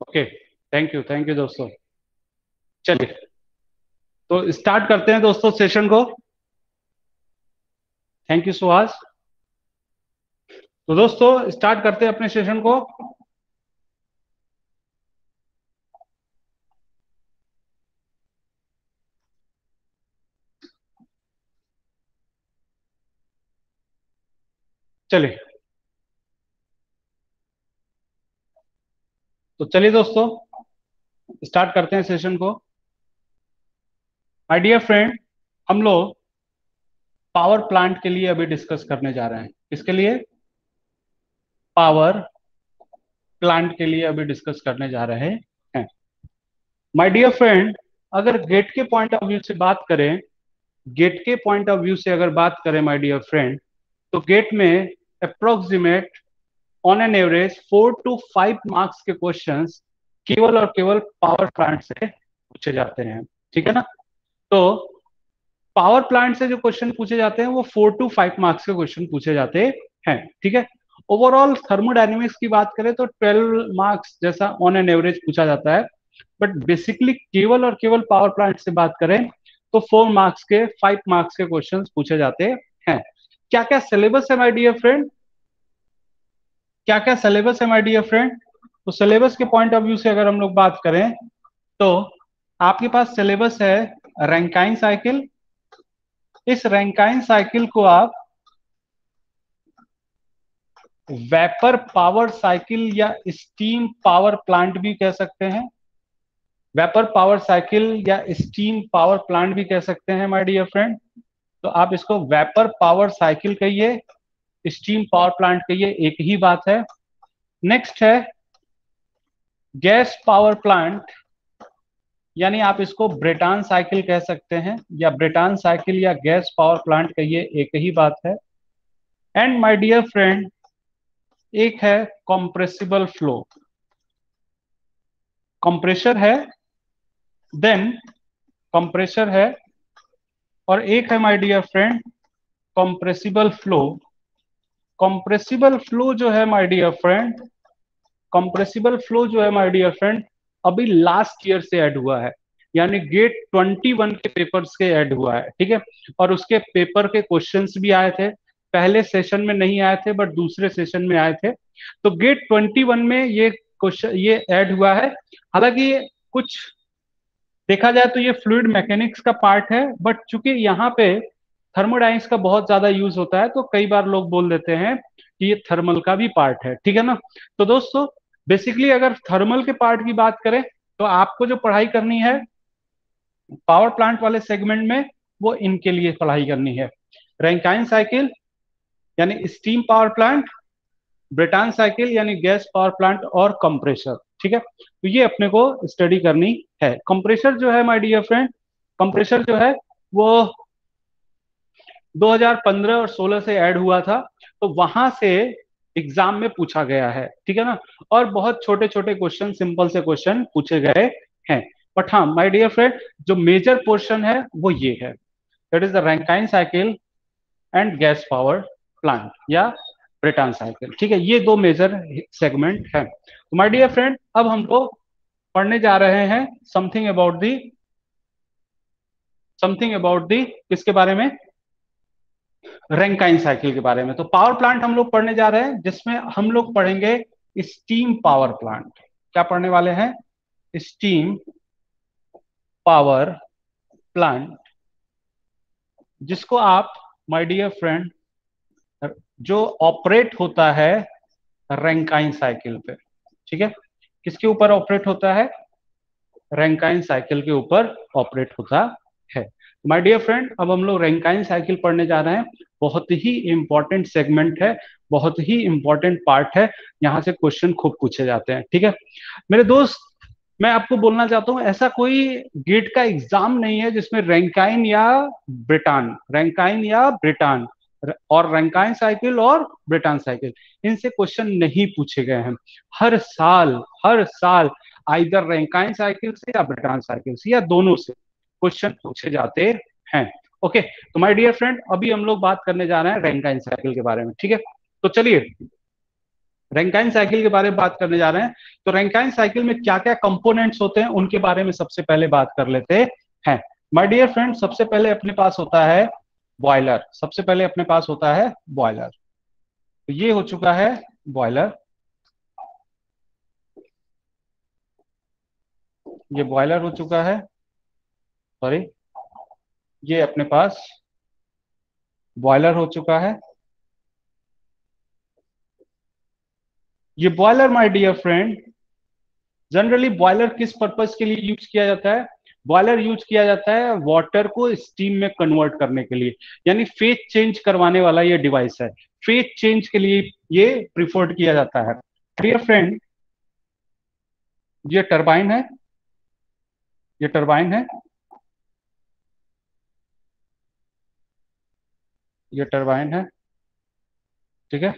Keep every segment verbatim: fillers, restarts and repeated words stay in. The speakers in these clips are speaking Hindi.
Okay, thank you thank you दोस्तों। चलिए, तो स्टार्ट करते हैं दोस्तों सेशन को। Thank you Suhas. तो दोस्तों स्टार्ट करते हैं अपने सेशन को। चलिए, तो चलिए दोस्तों स्टार्ट करते हैं सेशन को। माय डियर फ्रेंड, हम लोग पावर प्लांट के लिए अभी डिस्कस करने जा रहे हैं। किसके लिए? पावर प्लांट के लिए अभी डिस्कस करने जा रहे हैं। माय डियर फ्रेंड, अगर गेट के पॉइंट ऑफ व्यू से बात करें, गेट के पॉइंट ऑफ व्यू से अगर बात करें माय डियर फ्रेंड, तो गेट में approximate on an average four to five marks के क्वेश्चंस केवल और केवल पावर प्लांट से पूछे जाते हैं। ठीक है ना? तो पावर प्लांट से जो क्वेश्चन पूछे जाते हैं वो फोर टू फाइव मार्क्स के क्वेश्चन पूछे जाते हैं। ठीक है। ओवरऑल थर्मोडायनेमिक्स की बात करें तो ट्वेल्व मार्क्स जैसा ऑन एन एवरेज पूछा जाता है, बट बेसिकली केवल और केवल पावर प्लांट से बात करें तो फोर मार्क्स के फाइव मार्क्स के क्वेश्चन पूछे जाते हैं। क्या क्या सिलेबस है माय डियर फ्रेंड? क्या क्या सिलेबस है माय डियर फ्रेंड? तो सिलेबस के पॉइंट ऑफ व्यू से अगर हम लोग बात करें तो आपके पास सिलेबस है रैंकाइन साइकिल। इस रैंकाइन साइकिल को आप वेपर पावर साइकिल या स्टीम पावर प्लांट भी कह सकते हैं। वेपर पावर साइकिल या स्टीम पावर प्लांट भी कह सकते हैं माय डियर फ्रेंड। तो आप इसको वेपर पावर साइकिल कहिए, स्टीम पावर प्लांट कहिए, एक ही बात है। नेक्स्ट है गैस पावर प्लांट, यानी आप इसको ब्रेटान साइकिल कह सकते हैं, या ब्रेटान साइकिल या गैस पावर प्लांट कहिए, एक ही बात है। एंड माय डियर फ्रेंड, एक है कंप्रेसिबल फ्लो, कंप्रेशर है, देन कंप्रेशर है, और एक है my dear friend compressible flow. Compressible flow जो है my dear friend, compressible flow जो है माय डियर फ्रेंड, अभी लास्ट ईयर से ऐड हुआ है, यानी गेट ट्वेंटी वन के पेपर्स के ऐड हुआ है। ठीक है। और उसके पेपर के क्वेश्चंस भी आए थे, पहले सेशन में नहीं आए थे बट दूसरे सेशन में आए थे। तो गेट ट्वेंटी वन में ये क्वेश्चन ये ऐड हुआ है। हालांकि ये कुछ देखा जाए तो ये फ्लूइड मैकेनिक्स का पार्ट है, बट चूंकि यहाँ पे थर्मोडाइंस का बहुत ज्यादा यूज होता है तो कई बार लोग बोल देते हैं कि ये थर्मल का भी पार्ट है। ठीक है ना? तो दोस्तों बेसिकली अगर थर्मल के पार्ट की बात करें तो आपको जो पढ़ाई करनी है पावर प्लांट वाले सेगमेंट में, वो इनके लिए पढ़ाई करनी है। रैंकाइन साइकिल यानी steam power plant, Brayton cycle यानी गैस पावर प्लांट, और कंप्रेसर। ठीक है। तो ये अपने को स्टडी करनी है। कंप्रेसर जो है माय डियर फ्रेंड, कंप्रेसर जो है वो दो हज़ार पंद्रह और सोलह से ऐड हुआ था, तो वहां से एग्जाम में पूछा गया है। ठीक है ना? और बहुत छोटे छोटे क्वेश्चन, सिंपल से क्वेश्चन पूछे गए हैं। बट हाँ माय डियर फ्रेंड, जो मेजर पोर्शन है वो ये है, that is the Rankine cycle and gas power plant या ब्रेटन साइकिल। ठीक है, ये दो मेजर सेगमेंट है। तो माय डियर फ्रेंड, अब हम लोग पढ़ने जा रहे हैं something about the something about the किसके बारे में? रैंकाइन साइकिल के बारे में। तो पावर प्लांट हम लोग पढ़ने जा रहे हैं, जिसमें हम लोग पढ़ेंगे स्टीम पावर प्लांट। क्या पढ़ने वाले हैं? स्टीम पावर प्लांट, जिसको आप माय डियर फ्रेंड, जो ऑपरेट होता है रैंकाइन साइकिल पे। ठीक है। किसके ऊपर ऑपरेट होता है? रैंकाइन साइकिल के ऊपर ऑपरेट होता है। माय डियर फ्रेंड, अब हम लोग रैंकाइन साइकिल पढ़ने जा रहे हैं। बहुत ही इंपॉर्टेंट सेगमेंट है, बहुत ही इंपॉर्टेंट पार्ट है, यहाँ से क्वेश्चन खूब पूछे जाते हैं। ठीक है मेरे दोस्त, मैं आपको बोलना चाहता हूँ ऐसा कोई गेट का एग्जाम नहीं है जिसमें रैंकाइन या ब्रिटान, रैंकाइन या ब्रिटान और रैंकाइन साइकिल और ब्रिटान साइकिल, इनसे क्वेश्चन नहीं पूछे गए हैं। हर साल हर साल आइदर रैंकाइन साइकिल से या ब्रिटान साइकिल से या दोनों से क्वेश्चन पूछे जाते हैं। ओके, तो माय डियर फ्रेंड, अभी हम लोग बात करने जा रहे हैं रैंकाइन साइकिल के बारे में। ठीक है, तो चलिए रैंकाइन साइकिल के बारे में बात करने जा रहे हैं। तो रैंकाइन साइकिल में क्या क्या कंपोनेंट्स होते हैं उनके बारे में सबसे पहले बात कर लेते हैं। माय डियर फ्रेंड, सबसे पहले अपने पास होता है बॉयलर। सबसे पहले अपने पास होता है बॉयलर। तो ये हो चुका है बॉयलर। ये बॉयलर हो चुका है, सॉरी, ये अपने पास बॉयलर हो चुका है। ये boiler my dear friend, generally boiler किस पर्पस के लिए यूज किया जाता है? बॉयलर यूज किया जाता है वाटर को स्टीम में कन्वर्ट करने के लिए, यानी फेज चेंज करवाने वाला ये डिवाइस है। फेज चेंज के लिए ये प्रिफर्ड किया जाता है। डियर फ्रेंड, ये टरबाइन है, ये टरबाइन है, ये टरबाइन है, ठीक है।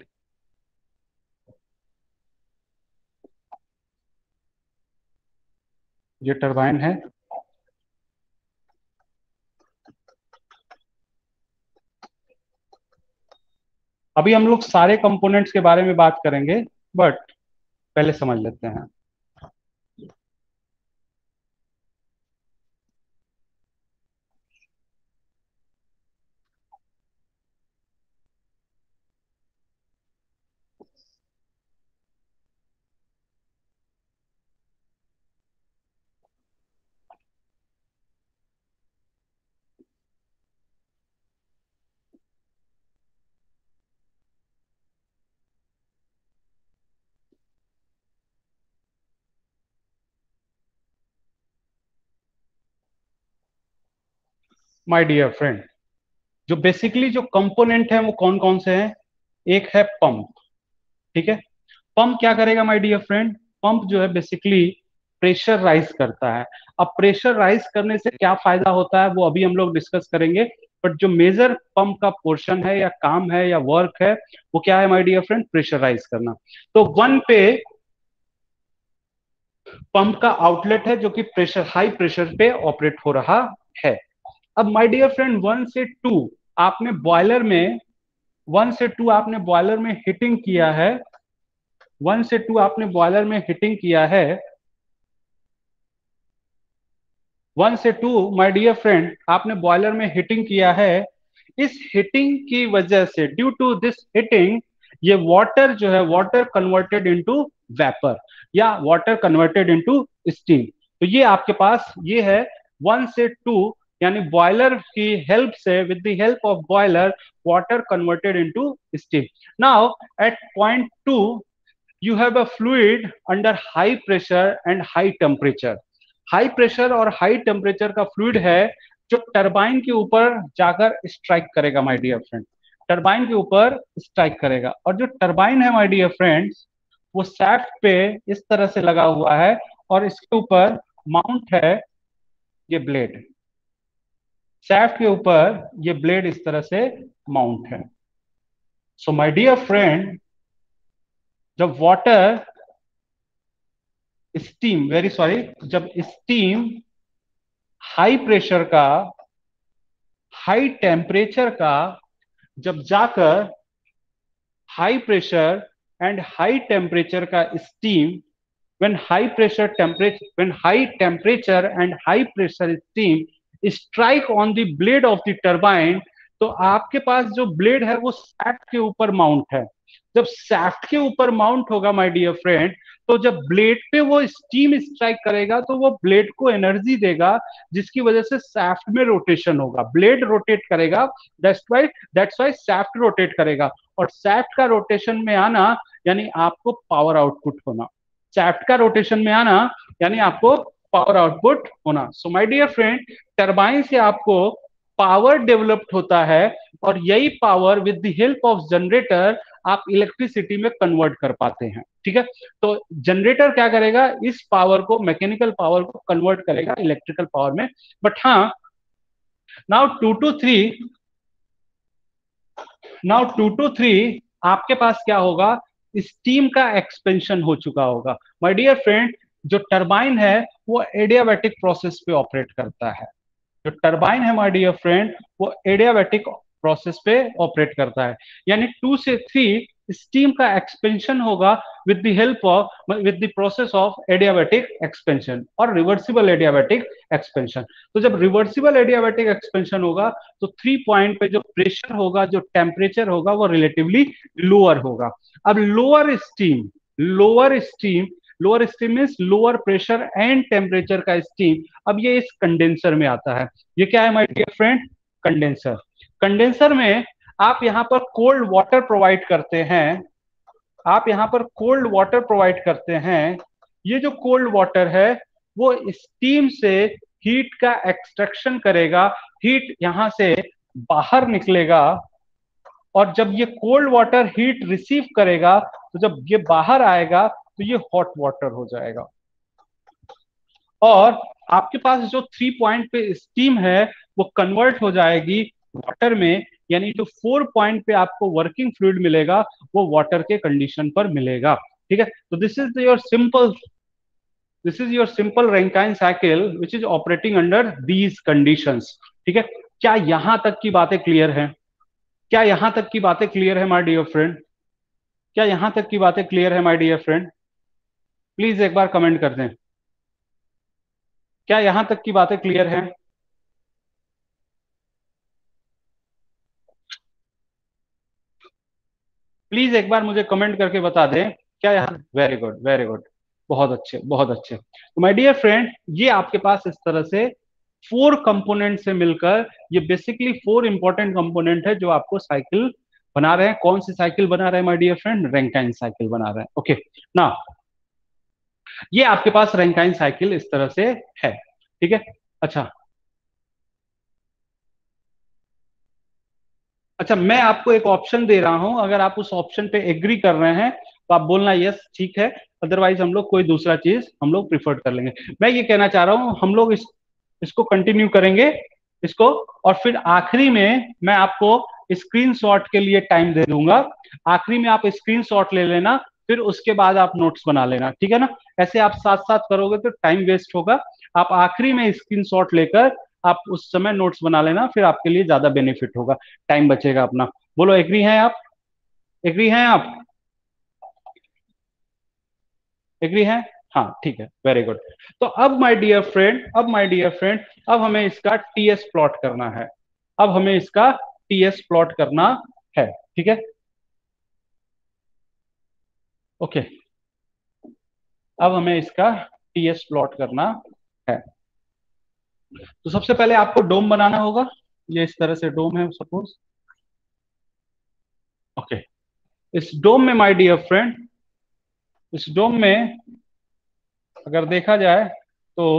ये टरबाइन है। अभी हम लोग सारे कंपोनेंट्स के बारे में बात करेंगे, बट पहले समझ लेते हैं। माय डियर फ्रेंड, जो बेसिकली जो कंपोनेंट है वो कौन कौन से हैं? एक है पंप, ठीक है। पंप क्या करेगा माय डियर फ्रेंड? पंप जो है बेसिकली प्रेशर राइज करता है। अब प्रेशर राइज करने से क्या फायदा होता है वो अभी हम लोग डिस्कस करेंगे, बट जो मेजर पंप का पोर्शन है या काम है या वर्क है वो क्या है my dear friend? Pressure rise करना। तो वन पे पंप का आउटलेट है जो कि प्रेशर, हाई प्रेशर पे ऑपरेट हो रहा है। अब माय डियर फ्रेंड, वन से टू आपने बॉयलर में वन से टू आपने बॉयलर में हीटिंग किया है। वन से टू आपने बॉयलर में हीटिंग किया है। वन से टू माय डियर फ्रेंड आपने बॉयलर में हीटिंग किया है। इस हीटिंग की वजह से, ड्यू टू दिस हीटिंग, ये वाटर जो है वाटर कन्वर्टेड इनटू वेपर या वाटर कन्वर्टेड इनटू स्टीम। तो ये आपके पास ये है वन से टू, यानी बॉयलर की हेल्प से, with the help of boiler, water converted into steam. Now at point two you have a fluid under high pressure and high temperature। High pressure और हाई टेम्परेचर का फ्लूइड है जो टरबाइन के ऊपर जाकर स्ट्राइक करेगा माय डियर फ्रेंड। टरबाइन के ऊपर स्ट्राइक करेगा, और जो टरबाइन है माय डियर फ्रेंड्स वो शाफ्ट पे इस तरह से लगा हुआ है, और इसके ऊपर माउंट है ये ब्लेड। शाफ्ट के ऊपर ये ब्लेड इस तरह से माउंट है। सो माय डियर फ्रेंड, जब वाटर स्टीम, वेरी सॉरी, जब स्टीम हाई प्रेशर का, हाई टेम्परेचर का, जब जाकर high pressure and high temperature का steam, when high pressure temperature when high temperature and high pressure steam strike on the blade of the turbine, तो आपके पास जो ब्लेड है वो शाफ्ट के ऊपर माउंट है। जब शाफ्ट के ऊपर माउंट होगा माय डियर फ्रेंड, तो जब ब्लेड पे वो स्टीम स्ट्राइक करेगा तो वो ब्लेड को एनर्जी देगा, जिसकी वजह से शाफ्ट में रोटेशन होगा, ब्लेड रोटेट करेगा। That's why that's why shaft rotate करेगा, और शाफ्ट का रोटेशन में आना यानी आपको पावर आउटपुट होना। शाफ्ट का रोटेशन में आना यानी आपको पावर आउटपुट होना। So my dear friend, turbine से आपको पावर डेवलप्ड होता है, और यही power with the help of generator आप इलेक्ट्रिसिटी में कन्वर्ट कर पाते हैं, ठीक है। तो जनरेटर क्या करेगा? इस पावर को, मैकेनिकल पावर को कन्वर्ट करेगा इलेक्ट्रिकल पावर में। बट हाँ, now two to three now two to three आपके पास क्या होगा? स्टीम का एक्सपेंशन हो चुका होगा। माय डियर फ्रेंड, जो टरबाइन है वो एडियाबैटिक प्रोसेस पे ऑपरेट करता है। जो टरबाइन है माय डियर फ्रेंड वो एडियाबैटिक प्रोसेस पे ऑपरेट करता है, यानी टू से थ्री स्टीम का एक्सपेंशन होगा with the help of with the process of adiabatic expansion और रिवर्सिबल एडियाबैटिक एक्सपेंशन। तो जब रिवर्सिबल एडियाबैटिक एक्सपेंशन होगा तो थ्री पॉइंट पे जो प्रेशर होगा, जो टेम्परेचर होगा, वो रिलेटिवली लोअर होगा। अब lower steam lower steam lower steam means lower pressure and temperature का स्टीम, अब ये इस कंडेंसर में आता है। ये क्या है my dear friend? Condenser. Condenser में आप यहां पर कोल्ड वाटर प्रोवाइड करते हैं, आप यहां पर कोल्ड वाटर प्रोवाइड करते हैं। ये जो कोल्ड वाटर है वो स्टीम से हीट का एक्सट्रैक्शन करेगा, हीट यहां से बाहर निकलेगा, और जब ये कोल्ड वाटर हीट रिसीव करेगा तो जब ये बाहर आएगा तो ये हॉट वाटर हो जाएगा। और आपके पास जो थ्री पॉइंट पे स्टीम है वो कन्वर्ट हो जाएगी वाटर में, यानी जो फोर पॉइंट पे आपको वर्किंग फ्लूइड मिलेगा वो वाटर के कंडीशन पर मिलेगा। ठीक है, तो this is your simple this is your simple Rankine cycle which is operating under these conditions. ठीक है, क्या यहां तक की बातें क्लियर है? क्या यहां तक की बातें क्लियर है माय डियर फ्रेंड? क्या यहां तक की बातें क्लियर है माय डियर फ्रेंड? प्लीज एक बार कमेंट कर दें, क्या यहां तक की बातें क्लियर है? प्लीज एक बार मुझे कमेंट करके बता दें क्या यहाँ। वेरी गुड, वेरी गुड, बहुत अच्छे, बहुत अच्छे। तो माय डियर फ्रेंड, ये आपके पास इस तरह से फोर कंपोनेंट से मिलकर ये बेसिकली फोर इंपॉर्टेंट कंपोनेंट है जो आपको साइकिल बना रहे हैं। कौन सी साइकिल बना रहे हैं my dear friend? Rankine cycle बना रहे हैं। ओके ना, ये आपके पास रैंकाइन साइकिल इस तरह से है। ठीक है, अच्छा अच्छा, मैं आपको एक ऑप्शन दे रहा हूं, अगर आप उस ऑप्शन पे एग्री कर रहे हैं तो आप बोलना यस ठीक है, अदरवाइज हम लोग कोई दूसरा चीज हम लोग प्रिफर कर लेंगे। मैं ये कहना चाह रहा हूं हम लोग इस इसको कंटिन्यू करेंगे इसको, और फिर आखिरी में मैं आपको स्क्रीनशॉट के लिए टाइम दे दूंगा। आखिरी में आप स्क्रीनशॉट ले लेना, फिर उसके बाद आप नोट्स बना लेना, ठीक है ना? ऐसे आप साथ साथ करोगे तो टाइम वेस्ट होगा। आप आखिरी में स्क्रीनशॉट लेकर आप उस समय नोट्स बना लेना, फिर आपके लिए ज्यादा बेनिफिट होगा, टाइम बचेगा अपना। बोलो एग्री हैं आप? एग्री हैं आप? एग्री हैं? हाँ ठीक है, वेरी गुड। तो अब माय डियर फ्रेंड अब माय डियर फ्रेंड अब हमें इसका टीएस प्लॉट करना है। अब हमें इसका टीएस प्लॉट करना है। ठीक है, ओके। अब हमें इसका टीएस प्लॉट करना है। तो सबसे पहले आपको डोम बनाना होगा। ये इस तरह से डोम है सपोज। ओके, इस डोम में माय डियर फ्रेंड इस डोम में अगर देखा जाए तो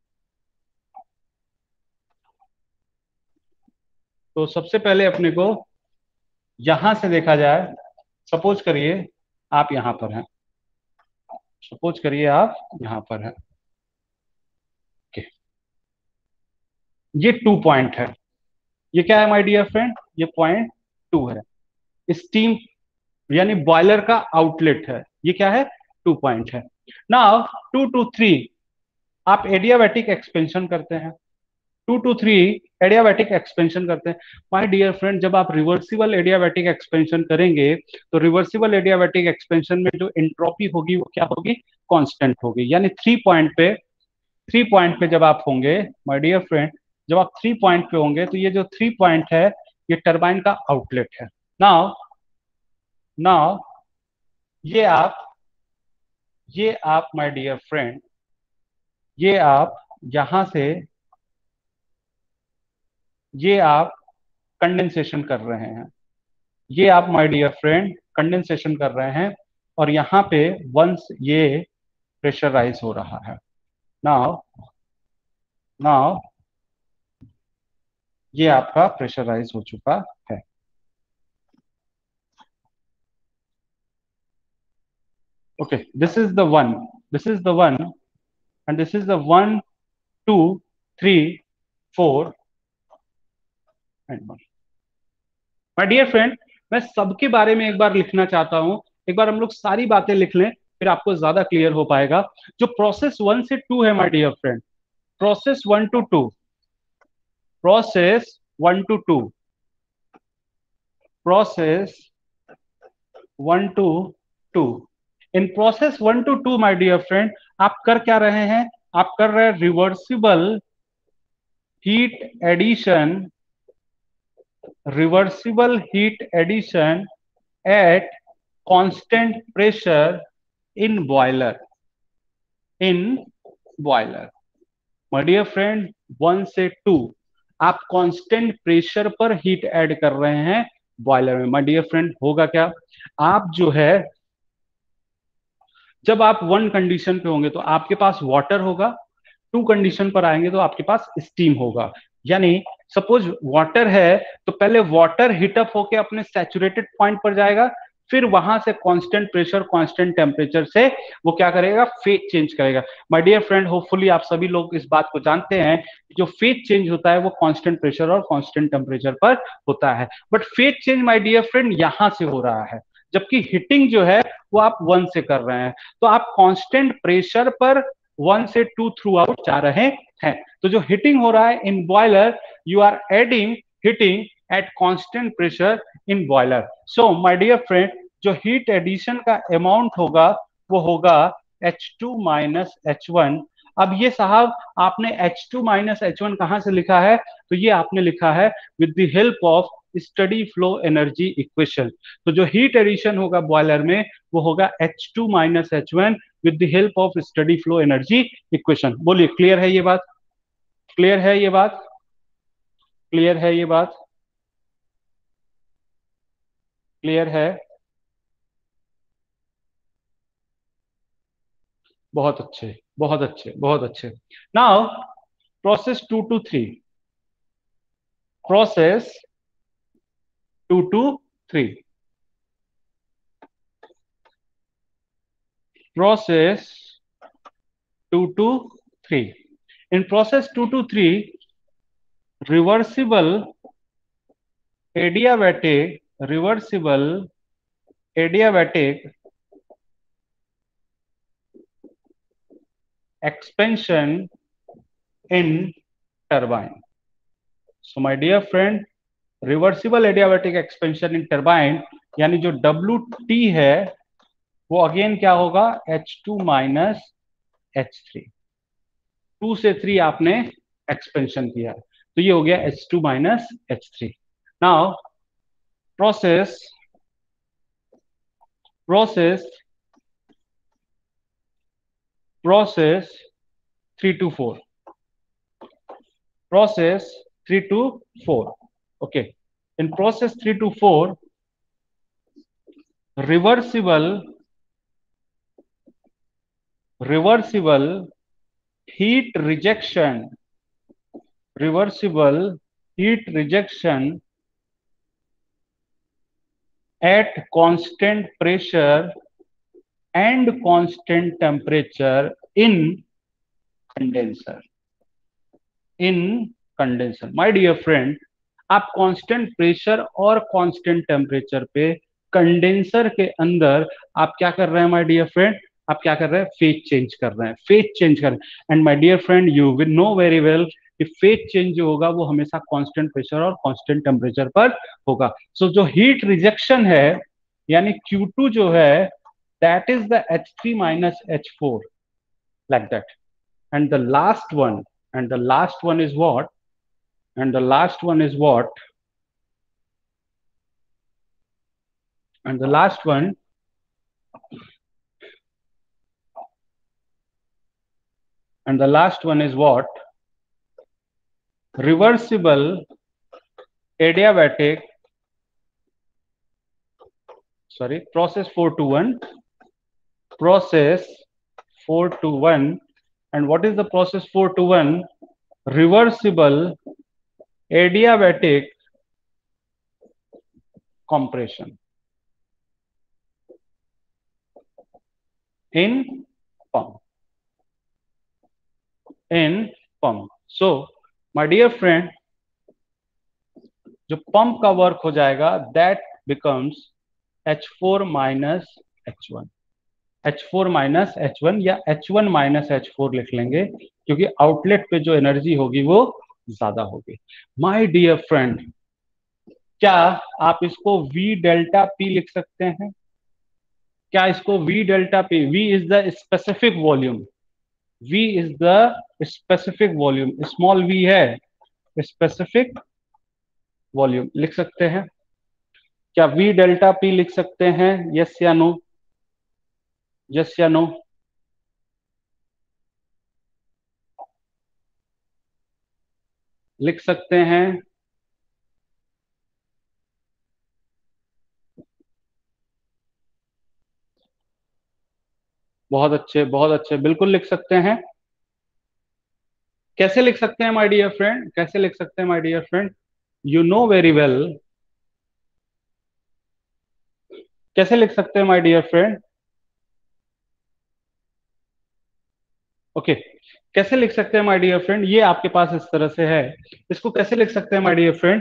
तो सबसे पहले अपने को यहां से देखा जाए। सपोज करिए आप यहां पर हैं। सपोज करिए आप यहां पर हैं। ओके, ये टू पॉइंट है। ये क्या है माय डियर फ्रेंड? ये पॉइंट टू है। स्टीम यानी बॉयलर का आउटलेट है। ये क्या है? टू पॉइंट है। नाउ टू टू थ्री आप एडियाबैटिक एक्सपेंशन करते हैं। Two to three adiabatic expansion करते हैं। माय डियर फ्रेंड, जब आप रिवर्सिबल एडियाबैटिक एक्सपेंशन करेंगे तो रिवर्सिबल एडियाबैटिक एक्सपेंशन में जो एंट्रोपी होगी वो क्या होगी? कांस्टेंट होगी। यानी थ्री पॉइंट पे थ्री पॉइंट पे जब आप होंगे माय डियर फ्रेंड, जब आप थ्री पॉइंट पे होंगे तो ये जो थ्री पॉइंट है ये टरबाइन का आउटलेट है। नाउ नाउ ये आप ये आप माय डियर फ्रेंड ये आप यहां से ये आप कंडेंसेशन कर रहे हैं। ये आप माय डियर फ्रेंड कंडेंसेशन कर रहे हैं, और यहाँ पे वंस ये प्रेशराइज हो रहा है। नाउ नाउ ये आपका प्रेशराइज हो चुका है। Okay, this is the one this is the one and this is the one, two, three, four and one. My dear friend, मैं सबके बारे में एक बार लिखना चाहता हूं। एक बार हम लोग सारी बातें लिख लें, फिर आपको ज्यादा क्लियर हो पाएगा। जो प्रोसेस वन से टू है my dear friend, process one to two process one to two process one to two. In process one to two my dear friend, आप कर क्या रहे हैं? आप कर रहे हैं reversible heat addition, reversible heat addition at constant pressure in boiler, in boiler. My dear friend, one से टू आप कांस्टेंट प्रेशर पर हीट ऐड कर रहे हैं बॉयलर में। माय डियर फ्रेंड, होगा क्या? आप जो है, जब आप वन कंडीशन पे होंगे तो आपके पास वाटर होगा, टू कंडीशन पर आएंगे तो आपके पास स्टीम होगा। यानी सपोज वाटर है तो पहले वाटर हीटअप होके अपने सैचुरेटेड पॉइंट पर जाएगा, फिर वहां से कांस्टेंट प्रेशर कांस्टेंट टेम्परेचर से वो क्या करेगा? फेज चेंज करेगा। माय डियर फ्रेंड, होपफुली आप सभी लोग इस बात को जानते हैं, जो फेज चेंज होता है वो कांस्टेंट प्रेशर और कांस्टेंट टेम्परेचर पर होता है। But phase change my dear friend यहां से हो रहा है, जबकि हीटिंग जो है वो आप वन से कर रहे हैं। तो आप कांस्टेंट प्रेशर पर वन से टू थ्रू आउट जा रहे हैं। तो जो हीटिंग हो रहा है in boiler, you are adding heating at constant pressure in boiler. So my dear friend, जो हीट एडिशन का अमाउंट होगा वो होगा H two minus H one. अब ये साहब आपने H two minus H one कहां से लिखा है? तो ये आपने लिखा है with the help of steady flow energy equation. तो जो हीट एडिशन होगा बॉयलर में वो होगा H two minus H one with the help of steady flow energy equation. बोलिए, क्लियर है ये बात? क्लियर है ये बात? क्लियर है ये बात? क्लियर है? बहुत अच्छे, बहुत अच्छे, बहुत अच्छे। Now process two to three, process two to three, process two to three. In process two to three, reversible adiabatic, reversible adiabatic expansion in turbine. So my dear friend, reversible adiabatic expansion in turbine, यानी जो डब्ल्यू टी है वो अगेन क्या होगा? H two minus H three. Two से थ्री आपने एक्सपेंशन किया तो ये हो गया H two minus H three. Now process process process three two four, process three two four. Okay, in process three two four, reversible reversible heat rejection, reversible heat rejection at constant pressure and constant temperature in condenser, in condenser। my dear friend, आप कांस्टेंट प्रेशर और कांस्टेंट टेम्परेचर पे कंडेंसर के अंदर आप क्या कर रहे हैं माय डियर फ्रेंड? आप क्या कर रहे हैं? फेज चेंज कर रहे हैं, फेज चेंज कर रहे हैं। And my dear friend, you will know very well कि फेज चेंज जो होगा वो हमेशा कांस्टेंट प्रेशर और कांस्टेंट टेम्परेचर पर होगा। सो so, जो हीट रिजेक्शन है यानी क्यू टू जो है, that is the H three minus H four, like that. And the last one, and the last one is what? And the last one is what? And the last one, and the last one is what? Reversible adiabatic, sorry, process four to one, process four to one. And what is the process four to one? Reversible adiabatic compression in pump, in pump। So my dear friend, जो पंप का वर्क हो जाएगा that becomes H four minus H one, H four minus H one या H one minus H four लिख लेंगे, क्योंकि आउटलेट पे जो एनर्जी होगी वो ज्यादा होगी। माय डियर फ्रेंड, क्या आप इसको V डेल्टा P लिख सकते हैं? क्या इसको V delta P, V is the specific volume, V is the specific volume, small v है स्पेसिफिक वॉल्यूम, लिख सकते हैं क्या V डेल्टा P लिख सकते हैं? यस या नो? यस या नो? लिख सकते हैं? बहुत अच्छे, बहुत अच्छे, बिल्कुल लिख सकते हैं। कैसे लिख सकते हैं माय डियर फ्रेंड? कैसे लिख सकते हैं my dear friend? You know very well. कैसे लिख सकते हैं माय डियर फ्रेंड? ओके, कैसे लिख सकते हैं माय डियर फ्रेंड? ये आपके पास इस तरह से है, इसको कैसे लिख सकते हैं माय डियर फ्रेंड?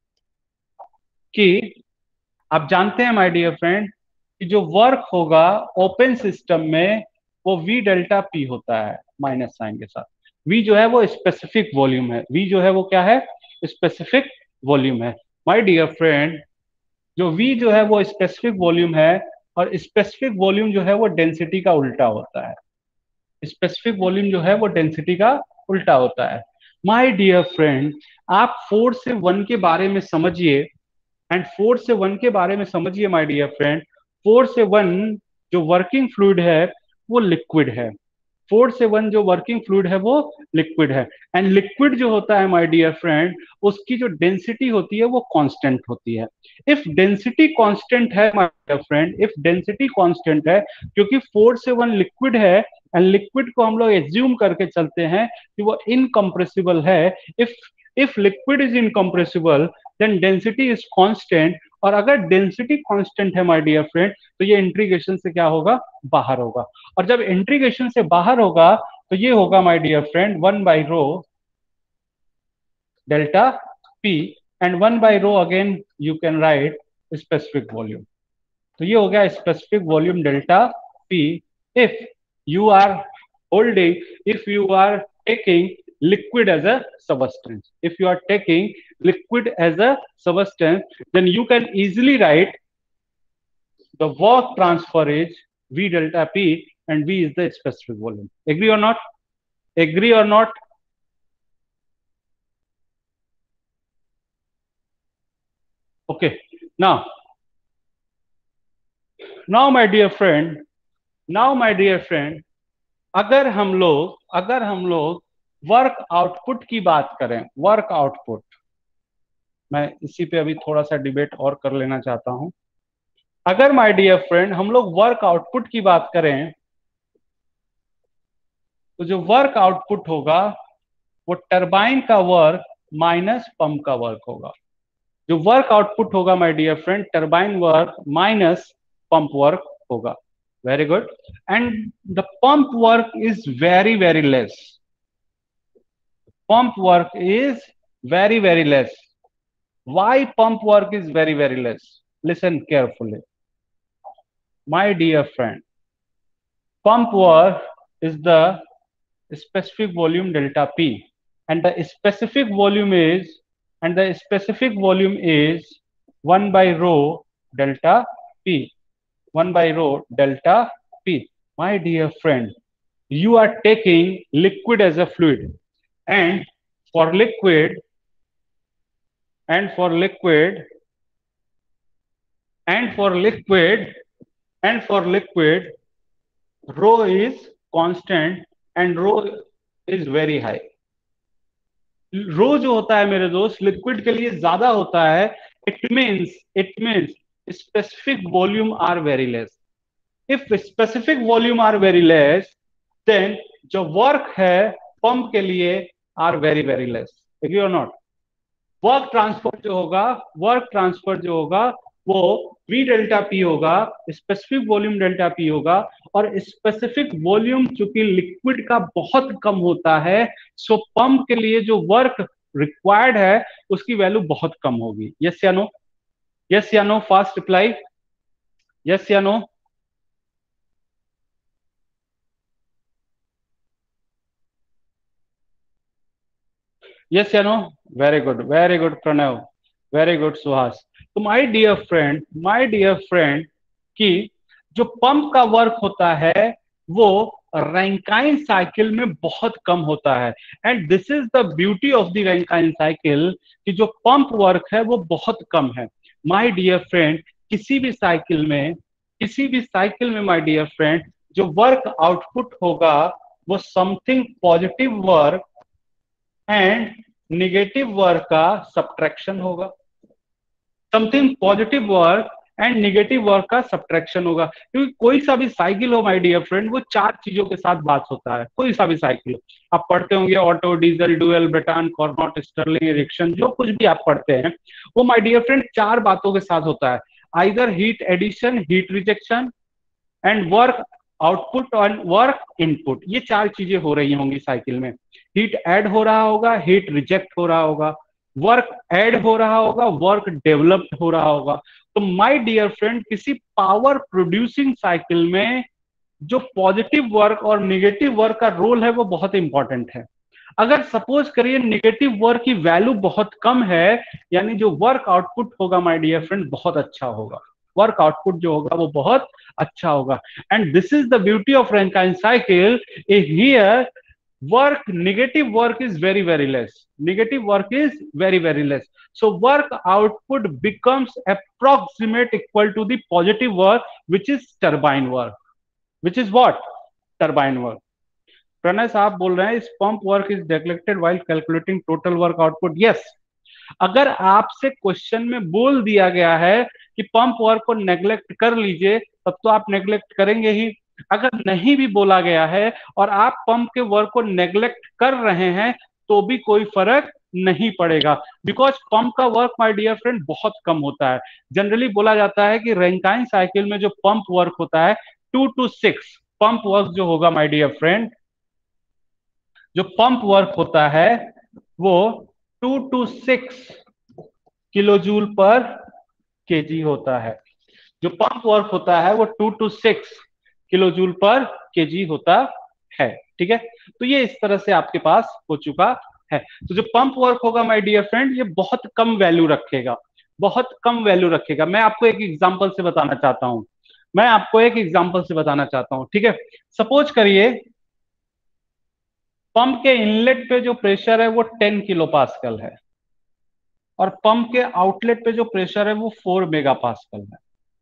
कि आप जानते हैं माय डियर फ्रेंड कि जो वर्क होगा ओपन सिस्टम में वो V डेल्टा P होता है माइनस साइन के साथ। V जो है वो स्पेसिफिक वॉल्यूम है, V जो है वो क्या है? स्पेसिफिक वॉल्यूम है माय डियर फ्रेंड। जो V जो है वो स्पेसिफिक वॉल्यूम है, और स्पेसिफिक वॉल्यूम जो है वो डेंसिटी का उल्टा होता है। स्पेसिफिक वॉल्यूम जो है वो डेंसिटी का उल्टा होता है। माय डियर फ्रेंड, आप फोर से वन के बारे में समझिए, एंड फोर से वन के बारे में समझिए माय डियर फ्रेंड। फोर से वन जो वर्किंग फ्लूइड है वो लिक्विड है। फोर से वन जो वर्किंग फ्लूइड है वो लिक्विड है, एंड लिक्विड जो होता है माय डियर फ्रेंड, उसकी जो डेंसिटी होती है वो कांस्टेंट होती है। इफ डेंसिटी कांस्टेंट है my dear friend, if density constant है, क्योंकि फोर से वन लिक्विड है, एंड लिक्विड को हम लोग एज्यूम करके चलते हैं कि वो इनकम्प्रेसिबल है। If if liquid is incompressible, then density is constant, और अगर डेंसिटी कांस्टेंट है माय डियर फ्रेंड, तो ये इंटीग्रेशन से क्या होगा? बाहर होगा। और जब इंटीग्रेशन से बाहर होगा तो ये होगा my dear friend one by rho delta P, and one by rho again you can write specific volume. तो ये हो गया specific volume delta P. If you are holding, if you are taking liquid as a substance, if you are taking liquid as a substance, then you can easily write the work transfer is V delta P, and V is the specific volume. Agree or not? Agree or not? Okay. Now, now my dear friend, now my dear friend, अगर हम लोग अगर हम लोग वर्क आउटपुट की बात करें, वर्क आउटपुट, मैं इसी पे अभी थोड़ा सा डिबेट और कर लेना चाहता हूं। अगर माय डियर फ्रेंड हम लोग वर्क आउटपुट की बात करें, तो जो वर्क आउटपुट होगा वो टरबाइन का वर्क माइनस पंप का वर्क होगा। जो वर्क आउटपुट होगा my dear friend, turbine work minus pump work होगा। Very good. And the pump work is very very less. Pump work is very very less. Why pump work is very very less? Listen carefully, my dear friend. Pump work is the specific volume delta P, and the specific volume is and the specific volume is one by rho delta P. one by rho delta P. My dear friend, you are taking liquid as a fluid, and for liquid and for liquid and for liquid and for liquid, rho is constant and rho is very high. Rho जो होता है मेरे दोस्त लिक्विड के लिए ज्यादा होता है। It means it means specific volume are very less. If specific volume are very less, then जो वर्क है पंप के लिए are very very less. Agree और नॉट? वर्क ट्रांसफर जो होगा वर्क ट्रांसफर जो होगा वो V डेल्टा P होगा, स्पेसिफिक वॉल्यूम डेल्टा P होगा, और स्पेसिफिक वॉल्यूम चूंकि लिक्विड का बहुत कम होता है, सो पंप के लिए जो वर्क रिक्वायर्ड है उसकी वैल्यू बहुत कम होगी। यस या नो? यस या नो? फास्ट रिप्लाई, यस या नो? यस या no? Very good, very good Pranav, very good Suhas. तो my dear friend, my dear friend, कि जो पंप का वर्क होता है वो रैंकाइन साइकिल में बहुत कम होता है। And this is the beauty of the Rankine cycle कि जो पंप वर्क है वो बहुत कम है। माय डियर फ्रेंड, किसी भी साइकिल में किसी भी साइकिल में माय डियर फ्रेंड जो वर्क आउटपुट होगा वो something positive work and negative work का सब्ट्रैक्शन होगा। Something positive work and negative work का सब्ट्रैक्शन होगा। क्योंकि कोई सा भी साइकिल हो माय डियर फ्रेंड वो चार चीजों के साथ बात होता है। कोई सा भी साइकिल हो, आप पढ़ते होंगे Otto, Diesel, dual, Brayton, Carnot, Stirling, Ericsson, जो कुछ भी आप पढ़ते हैं वो माय डियर फ्रेंड चार बातों के साथ होता है। Either heat addition, heat rejection and work output और वर्क इनपुट, ये चार चीजें हो रही होंगी साइकिल में। हीट ऐड हो रहा होगा, हीट रिजेक्ट हो रहा होगा, वर्क ऐड हो रहा होगा, वर्क डेवलप्ड हो रहा होगा। तो माय डियर फ्रेंड, किसी पावर प्रोड्यूसिंग साइकिल में जो पॉजिटिव वर्क और निगेटिव वर्क का रोल है वो बहुत इंपॉर्टेंट है। अगर सपोज करिए नेगेटिव वर्क की वैल्यू बहुत कम है, यानी जो वर्क आउटपुट होगा माय डियर फ्रेंड बहुत अच्छा होगा, वर्क आउटपुट जो होगा वो बहुत अच्छा होगा। And this is the beauty of Rankine cycle. Here work negative work is very very less, negative work is very very less, so work output becomes approximate equal to the positive work which is turbine work, which is what turbine work। Pranay साहब बोल रहे हैं इस pump work is neglected while calculating total work output. Yes, अगर आपसे क्वेश्चन में बोल दिया गया है कि पंप वर्क को नेग्लेक्ट कर लीजिए तब तो आप नेग्लेक्ट करेंगे ही। अगर नहीं भी बोला गया है और आप पंप के वर्क को नेग्लेक्ट कर रहे हैं तो भी कोई फर्क नहीं पड़ेगा, बिकॉज पंप का वर्क माय डियर फ्रेंड बहुत कम होता है। जनरली बोला जाता है कि रैंकाइन साइकिल में जो पंप वर्क होता है two two six pump work जो होगा माय डियर फ्रेंड, जो पंप वर्क होता है वो two two six kilo joule per KG होता है। जो पंप वर्क होता है वो two two six kilo joule per KG होता है। ठीक है, तो ये इस तरह से आपके पास हो चुका है। तो जो पंप वर्क होगा माय डियर फ्रेंड ये बहुत कम वैल्यू रखेगा, बहुत कम वैल्यू रखेगा। मैं आपको एक एग्जांपल से बताना चाहता हूं, मैं आपको एक एग्जांपल से बताना चाहता हूं। ठीक है, सपोज करिए पंप के इनलेट पे जो प्रेशर है वो टेन किलो पास्कल है और पंप के आउटलेट पे जो प्रेशर है वो फोर मेगा पास्कल है।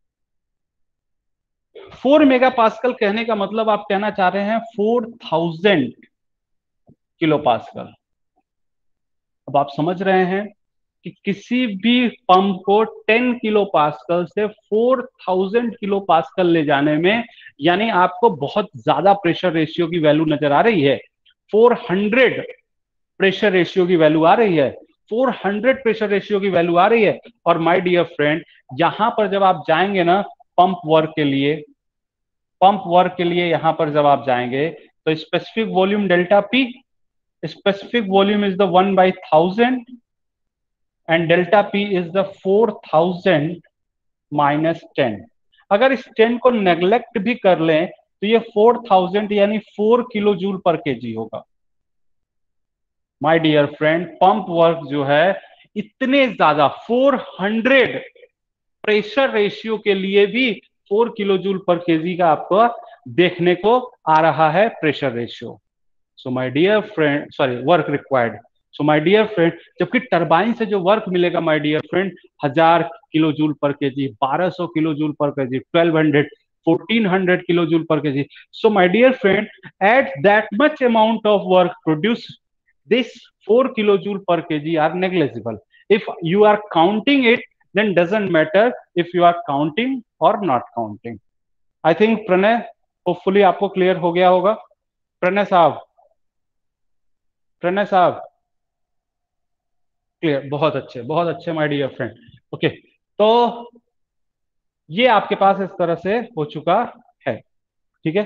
फोर मेगा पास्कल कहने का मतलब आप कहना चाह रहे हैं फोर थाउजेंड किलो पास्कल। अब आप समझ रहे हैं कि किसी भी पंप को टेन किलो पास्कल से फोर थाउजेंड किलो पास्कल ले जाने में, यानी आपको बहुत ज्यादा प्रेशर रेशियो की वैल्यू नजर आ रही है। फोर हंड्रेड प्रेशर रेशियो की वैल्यू आ रही है, फोर हंड्रेड प्रेशर रेशियो की वैल्यू आ रही है। और माय डियर फ्रेंड यहां पर जब आप जाएंगे ना पंप वर्क के लिए, पंप वर्क के लिए यहां पर जब आप जाएंगे तो specific volume delta P, specific volume is the one by thousand and delta P is the four thousand minus ten. अगर इस टेन को नेग्लेक्ट भी कर लें तो ये फोर थाउजेंड यानी four kilo joule per KG होगा। My dear friend pump work जो है इतने ज्यादा फोर हंड्रेड प्रेशर रेशियो के लिए भी four kilo joule per KG का आपको देखने को आ रहा है pressure ratio. So my dear friend, sorry work required. So my dear friend जबकि टरबाइन से जो वर्क मिलेगा माय डियर फ्रेंड हजार किलो जूल पर केजी, बारह सौ kilo joule per KG, twelve hundred, fourteen hundred kilo joule per KG. So my dear friend at that much amount of work produce this four kilojoule per kg are negligible. If you are counting it, then doesn't matter if you are counting or not counting. I think Pranay hopefully आपको क्लियर हो गया होगा। प्रणय साहब, प्रणय साहब क्लियर, बहुत अच्छे बहुत अच्छे माय डियर फ्रेंड। ओके, तो ये आपके पास इस तरह से हो चुका है। ठीक है,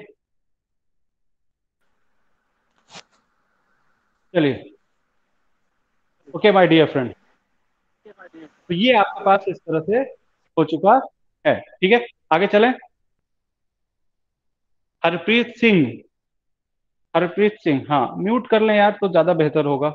चलिए ओके माय डियर फ्रेंड, तो ये आपके पास इस तरह से हो चुका है। ठीक है, आगे चलें। हरप्रीत सिंह, हरप्रीत सिंह, हाँ म्यूट कर लें यार तो ज्यादा बेहतर होगा।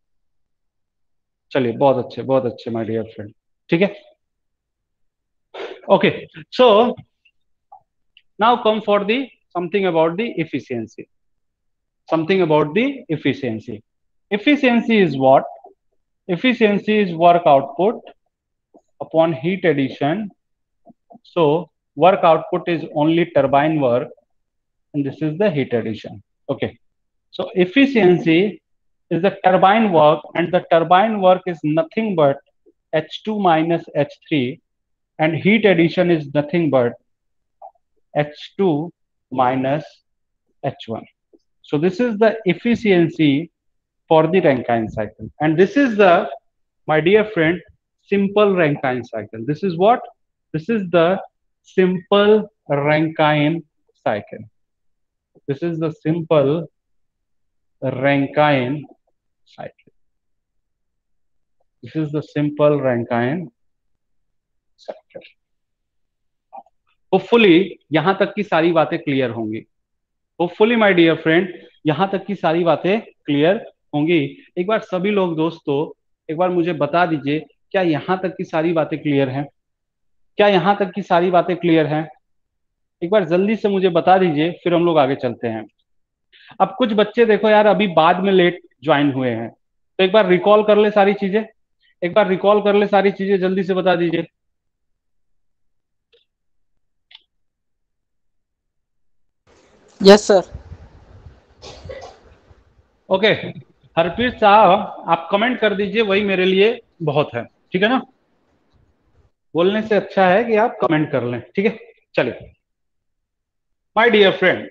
चलिए बहुत अच्छे बहुत अच्छे माय डियर फ्रेंड। ठीक है, okay, so Now come for the something about the efficiency. Something about the efficiency. Efficiency is what? Efficiency is work output upon heat addition. So work output is only turbine work, and this is the heat addition. Okay. So efficiency is the turbine work, and the turbine work is nothing but H two minus H three, and heat addition is nothing but H two minus H one. So this is the efficiency for the Rankine cycle. And this is the, my dear friend, simple Rankine cycle. This is what? This is the simple Rankine cycle. This is the simple Rankine cycle. This is the simple Rankine cycle. Hopefully यहां तक की सारी बातें क्लियर होंगी. होपफुली माय डियर फ्रेंड, यहां तक की सारी बातें क्लियर होंगी. एक बार सभी लोग दोस्तों एक बार मुझे बता दीजिए, क्या यहां तक की सारी बातें क्लियर हैं? क्या यहां तक की सारी बातें क्लियर हैं? एक बार जल्दी से मुझे बता दीजिए, फिर हम लोग आगे चलते हैं. अब कुछ बच्चे देखो यार अभी बाद में लेट ज्वाइन हुए हैं, तो एक बार रिकॉल कर ले सारी चीजें. एक बार रिकॉल कर ले सारी चीजें, जल्दी से बता दीजिए. Yes sir. ओके, हरप्रीत साहब आप कमेंट कर दीजिए, वही मेरे लिए बहुत है. ठीक है ना? बोलने से अच्छा है कि आप कमेंट कर लें. ठीक है, चलिए. माय डियर फ्रेंड,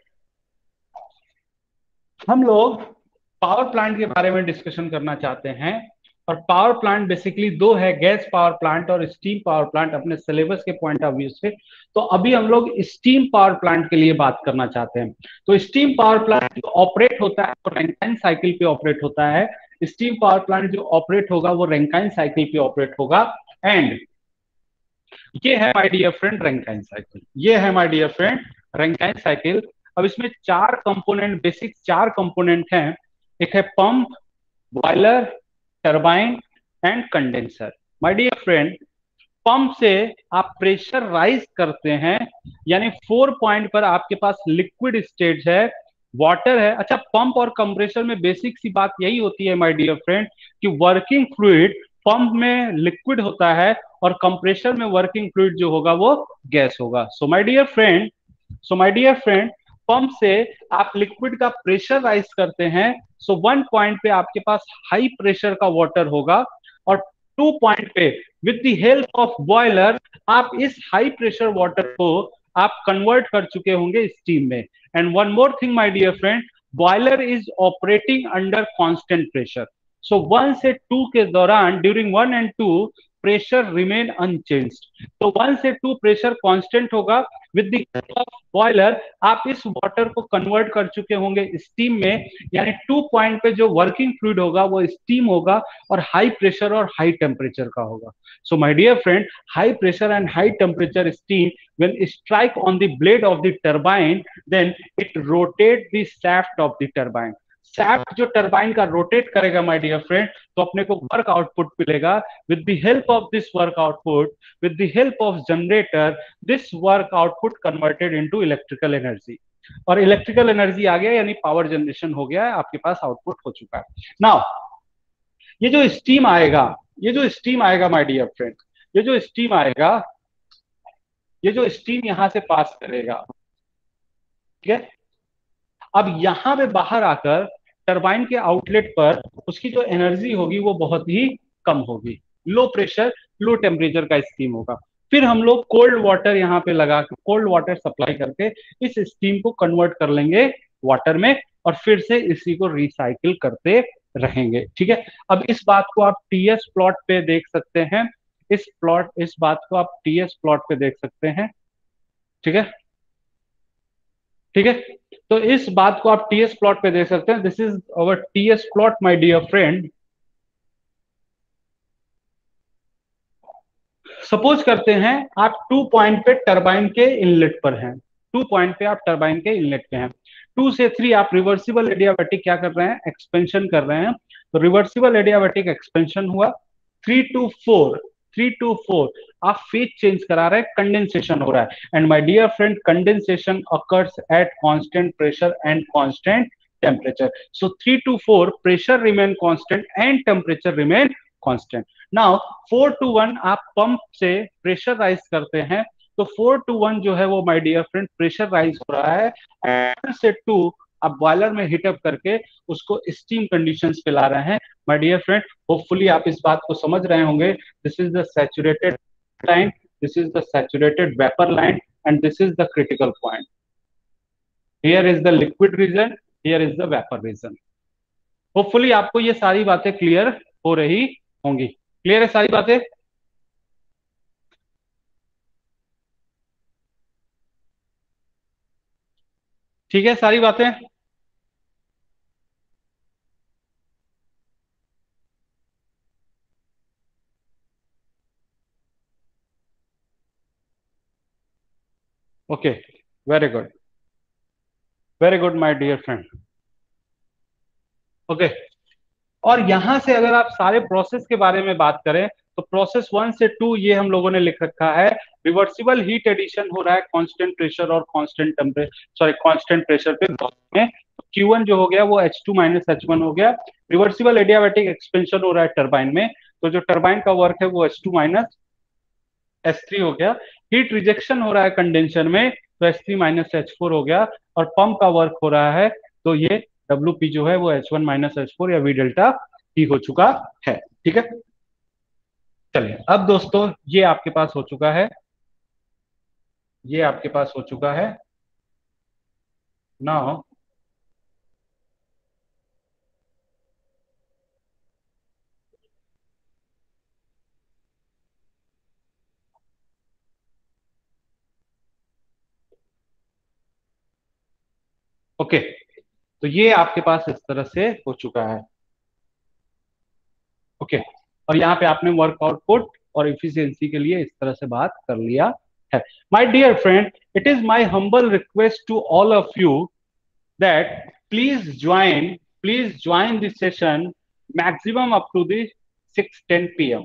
हम लोग पावर प्लांट के बारे में डिस्कशन करना चाहते हैं. और पावर प्लांट बेसिकली दो है, गैस पावर प्लांट और स्टीम पावर प्लांट, अपने सिलेबस के पॉइंट ऑफ व्यू से. तो अभी हम लोग स्टीम पावर प्लांट के लिए बात करना चाहते हैं. तो स्टीम पावर प्लांट जो ऑपरेट होता है वो रैंकाइन साइकिल पे ऑपरेट होता है. स्टीम पावर प्लांट जो ऑपरेट होगा वो रैंकाइन साइकिल पे ऑपरेट होगा. एंड ये है my dear friend Rankine cycle. ये है my dear friend Rankine cycle. अब इसमें चार कंपोनेंट, बेसिक चार कंपोनेंट हैं. एक है pump, boiler, turbine and condenser. My dear friend, pump से आप प्रेशर राइज करते हैं, यानी फोर पॉइंट पर आपके पास लिक्विड स्टेज है, वाटर है. अच्छा, पंप और कंप्रेसर में बेसिक सी बात यही होती है माय डियर फ्रेंड कि वर्किंग फ्लूइड पंप में लिक्विड होता है और कंप्रेसर में वर्किंग फ्लूइड जो होगा वो गैस होगा. So my dear friend, so my dear friend, pump से आप लिक्विड का प्रेशर राइज करते हैं. सो वन पॉइंट पे आपके पास हाई प्रेशर का वाटर होगा और टू पॉइंट पे with the help of boiler आप इस हाई प्रेशर वाटर को आप कन्वर्ट कर चुके होंगे स्टीम में. And one more thing my dear friend, boiler is operating under constant pressure. So one से टू के दौरान during one and two pressure remain unchanged. तो वन से टू प्रेशर कांस्टेंट होगा. With the help of boiler आप इस वाटर को कन्वर्ट कर चुके होंगे स्टीम में, यानी टू पॉइंट पे जो वर्किंग फ्लूइड होगा वो स्टीम होगा और हाई प्रेशर और हाई टेम्परेचर का होगा. So my dear friend, high pressure and high temperature steam when strike on the blade of the turbine, then it rotate the shaft of the turbine. shaft जो टरबाइन का रोटेट करेगा माय डियर फ्रेंड, तो अपने को वर्क आउटपुट मिलेगा. With the help of this work output, with the help of generator, this work output converted into electrical energy. और इलेक्ट्रिकल एनर्जी आ गया, यानी पावर जनरेशन हो गया है, आपके पास आउटपुट हो चुका है. नाउ ये जो स्टीम आएगा, ये जो स्टीम आएगा माय डियर फ्रेंड, ये जो स्टीम आएगा, ये जो स्टीम यहां से पास करेगा, ठीक है. अब यहां पे बाहर आकर टरबाइन के आउटलेट पर उसकी जो एनर्जी होगी वो बहुत ही कम होगी. लो प्रेशर लो टेम्परेचर का स्टीम होगा. फिर हम लोग कोल्ड वाटर यहाँ पे लगा के, कोल्ड वाटर सप्लाई करके इस स्टीम को कन्वर्ट कर लेंगे वाटर में और फिर से इसी को रिसाइकिल करते रहेंगे. ठीक है. अब इस बात को आप टीएस प्लॉट पे देख सकते हैं. इस प्लॉट इस बात को आप टीएस प्लॉट पे देख सकते हैं. ठीक है, ठीक है. तो इस बात को आप टीएस प्लॉट पे देख सकते हैं. This is our TS plot my dear friend. Suppose करते हैं आप टू पॉइंट पे टरबाइन के इनलेट पर हैं. टू पॉइंट पे आप टरबाइन के इनलेट पे हैं. टू से थ्री आप रिवर्सिबल एडियाबैटिक क्या कर रहे हैं, एक्सपेंशन कर रहे हैं. तो रिवर्सिबल एडियाबैटिक एक्सपेंशन हुआ. Three two four three two four आप फेज चेंज करा रहे हैं, कंडेंसेशन हो रहा है। And my dear friend, condensation occurs at constant pressure and constant temperature. So three two four pressure remain constant and temperature remain constant. Now four two one आप पंप से प्रेशर राइज करते हैं, तो फोर टू वन जो है वो my dear friend pressure rise हो रहा है, एंड से टू आप बॉयलर में हीटअप करके उसको स्टीम कंडीशंस पे ला रहे हैं। माय डियर फ्रेंड, होपफुली आप इस बात को समझ रहे होंगे। This is the saturated line, this is the saturated vapour line, and this is the critical point. Here is the liquid region, here is the vapour region. Hopefully आपको ये सारी बातें क्लियर हो रही होंगी। क्लियर है सारी बातें? ठीक है सारी बातें? Okay, very good, very good my dear friend. Okay, और यहां से अगर आप सारे प्रोसेस के बारे में बात करें, तो प्रोसेस वन से टू ये हम लोगों ने लिख रखा है। रिवर्सिबल हीट एडिशन हो रहा है कांस्टेंट प्रेशर और constant temperature, sorry constant pressure पे में। क्यू वन जो हो गया वो H two minus H one हो गया। रिवर्सिबल एडियाबैटिक एक्सपेंशन हो रहा है टरबाइन में, तो जो टरबाइन का वर्क है वो H two minus H three हो गया। हीट रिजेक्शन हो रहा है कंडेंसर में, तो H three minus H four हो गया। और पंप का वर्क हो रहा है, तो ये डब्ल्यू पी जो है वो H one minus H four या वी डेल्टा पी हो चुका है। ठीक है, चलिए अब दोस्तों ये आपके पास हो चुका है, ये आपके पास हो चुका है। नाउ ओके, तो ये आपके पास इस तरह से हो चुका है। ओके, और यहाँ पे आपने वर्क आउटपुट और इफिशियंसी के लिए इस तरह से बात कर लिया है। My dear friend, it is my humble request to all of you that please join please join this session maximum up to the six ten p m.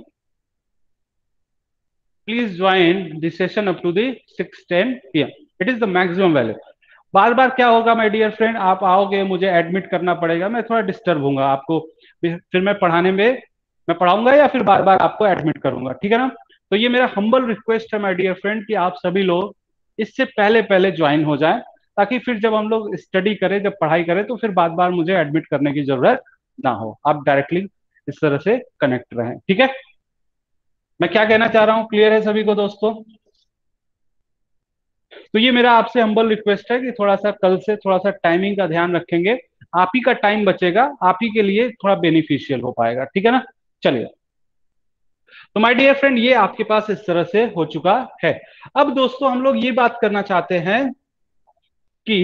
Please join this session up to the six ten p m. It is the maximum value. बार बार क्या होगा माय डियर फ्रेंड, आप आओगे मुझे एडमिट करना पड़ेगा, मैं थोड़ा डिस्टर्ब हूंगा आपको, फिर मैं पढ़ाने में मैं पढ़ाऊंगा या फिर बार बार आपको एडमिट करूंगा, ठीक है ना? तो ये मेरा हम्बल रिक्वेस्ट है माय डियर फ्रेंड कि आप सभी लोग इससे पहले पहले ज्वाइन हो जाएं, ताकि फिर जब हम लोग स्टडी करें, जब पढ़ाई करें, तो फिर बार बार मुझे एडमिट करने की जरूरत ना हो, आप डायरेक्टली इस तरह से कनेक्ट रहें। ठीक है, मैं क्या कहना चाह रहा हूं क्लियर है सभी को दोस्तों? तो ये मेरा आपसे हम्बल रिक्वेस्ट है कि थोड़ा सा कल से थोड़ा सा टाइमिंग का ध्यान रखेंगे, आप ही का टाइम बचेगा, आप ही के लिए थोड़ा बेनिफिशियल हो पाएगा, ठीक है ना? चलिए, तो माय डियर फ्रेंड ये आपके पास इस तरह से हो चुका है। अब दोस्तों हम लोग ये बात करना चाहते हैं कि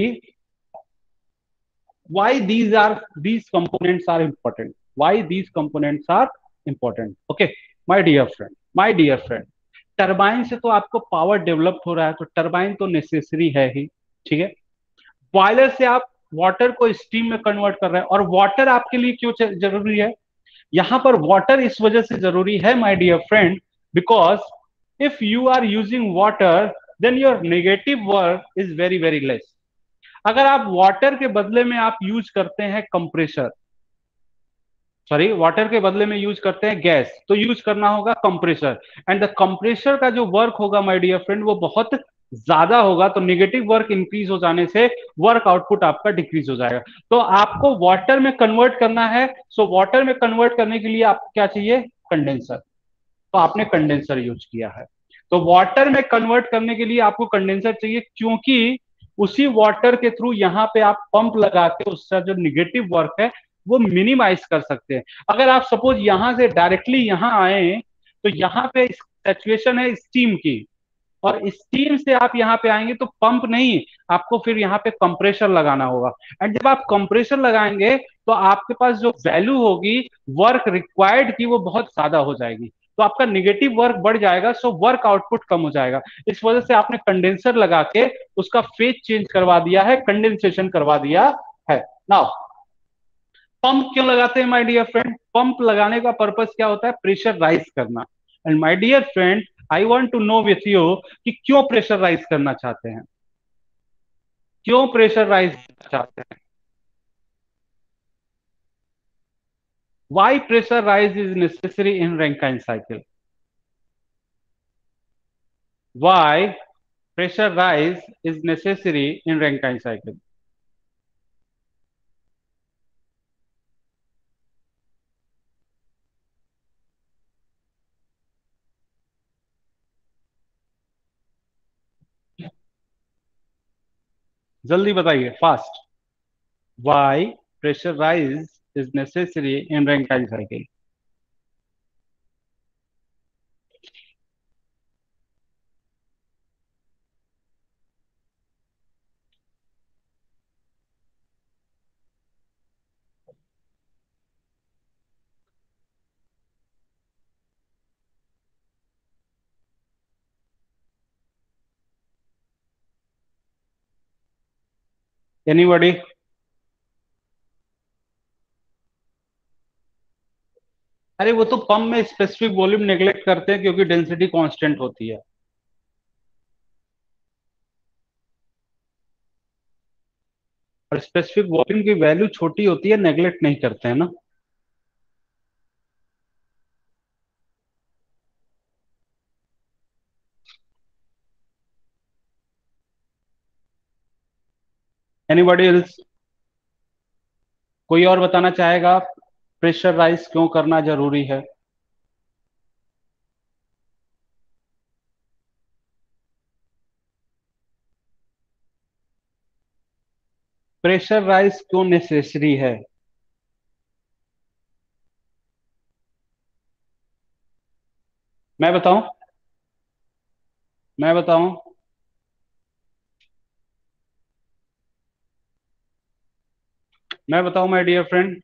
why these are these components are important, why these components are important। okay my dear friend, my dear friend, turbine से तो आपको पावर डेवलप हो रहा है, तो टरबाइन तो नेसेसरी है ही, ठीक है। बॉयलर से आप वाटर को स्टीम में कन्वर्ट कर रहे हैं, और वाटर आपके लिए क्यों जरूरी है? यहां पर वाटर इस वजह से जरूरी है my dear friend, because if you are using water then your negative work is very very less. अगर आप वाटर के बदले में आप यूज करते हैं कंप्रेसर, सॉरी वाटर के बदले में यूज करते हैं गैस, तो यूज करना होगा कंप्रेसर, एंड द कंप्रेसर का जो वर्क होगा माय डियर फ्रेंड वो बहुत ज्यादा होगा, तो नेगेटिव वर्क इंक्रीज हो जाने से वर्क आउटपुट आपका डिक्रीज हो जाएगा। तो आपको वाटर में कन्वर्ट करना है, सो वाटर में कन्वर्ट करने के लिए आपको क्या चाहिए? कंडेंसर, तो आपने कंडेंसर यूज किया है। तो वाटर में कन्वर्ट करने के लिए आपको कंडेंसर चाहिए, क्योंकि उसी वाटर के थ्रू यहाँ पे आप पंप लगा के उसका जो निगेटिव वर्क है वो मिनिमाइज कर सकते हैं। अगर आप सपोज यहां से डायरेक्टली यहां आए, तो यहाँ पे सिचुएशन है स्टीम की, और स्टीम से आप यहाँ पे आएंगे तो पंप नहीं, आपको फिर यहाँ पे कंप्रेशर लगाना होगा, एंड जब आप कंप्रेशर लगाएंगे तो आपके पास जो वैल्यू होगी वर्क रिक्वायर्ड की वो बहुत ज्यादा हो जाएगी, तो आपका निगेटिव वर्क बढ़ जाएगा, सो वर्क आउटपुट कम हो जाएगा। इस वजह से आपने कंडेंसर लगा के उसका फेज चेंज करवा दिया है, कंडेंसेशन करवा दिया है। नाउ पंप क्यों लगाते हैं माय डियर फ्रेंड? पंप लगाने का पर्पस क्या होता है? प्रेशर राइज करना। And my dear friend, I want to know with you कि क्यों प्रेशर राइज करना चाहते हैं, क्यों प्रेशर राइज करना चाहते हैं, why pressure rise is necessary in Rankine cycle, why pressure rise is necessary in Rankine cycle. जल्दी बताइए, fast. Why pressure rise is necessary in Rankine cycle. Anybody? अरे वो तो पंप में स्पेसिफिक वॉल्यूम नेग्लेक्ट करते हैं क्योंकि डेंसिटी कांस्टेंट होती है। और स्पेसिफिक वॉल्यूम की वैल्यू छोटी होती है, नेग्लेक्ट नहीं करते हैं ना। Anybody else? कोई और बताना चाहेगा प्रेशर राइज क्यों करना जरूरी है? प्रेशर राइज क्यों नेसेसरी है? मैं बताऊं? मैं बताऊं? मैं बताऊं माय डियर फ्रेंड?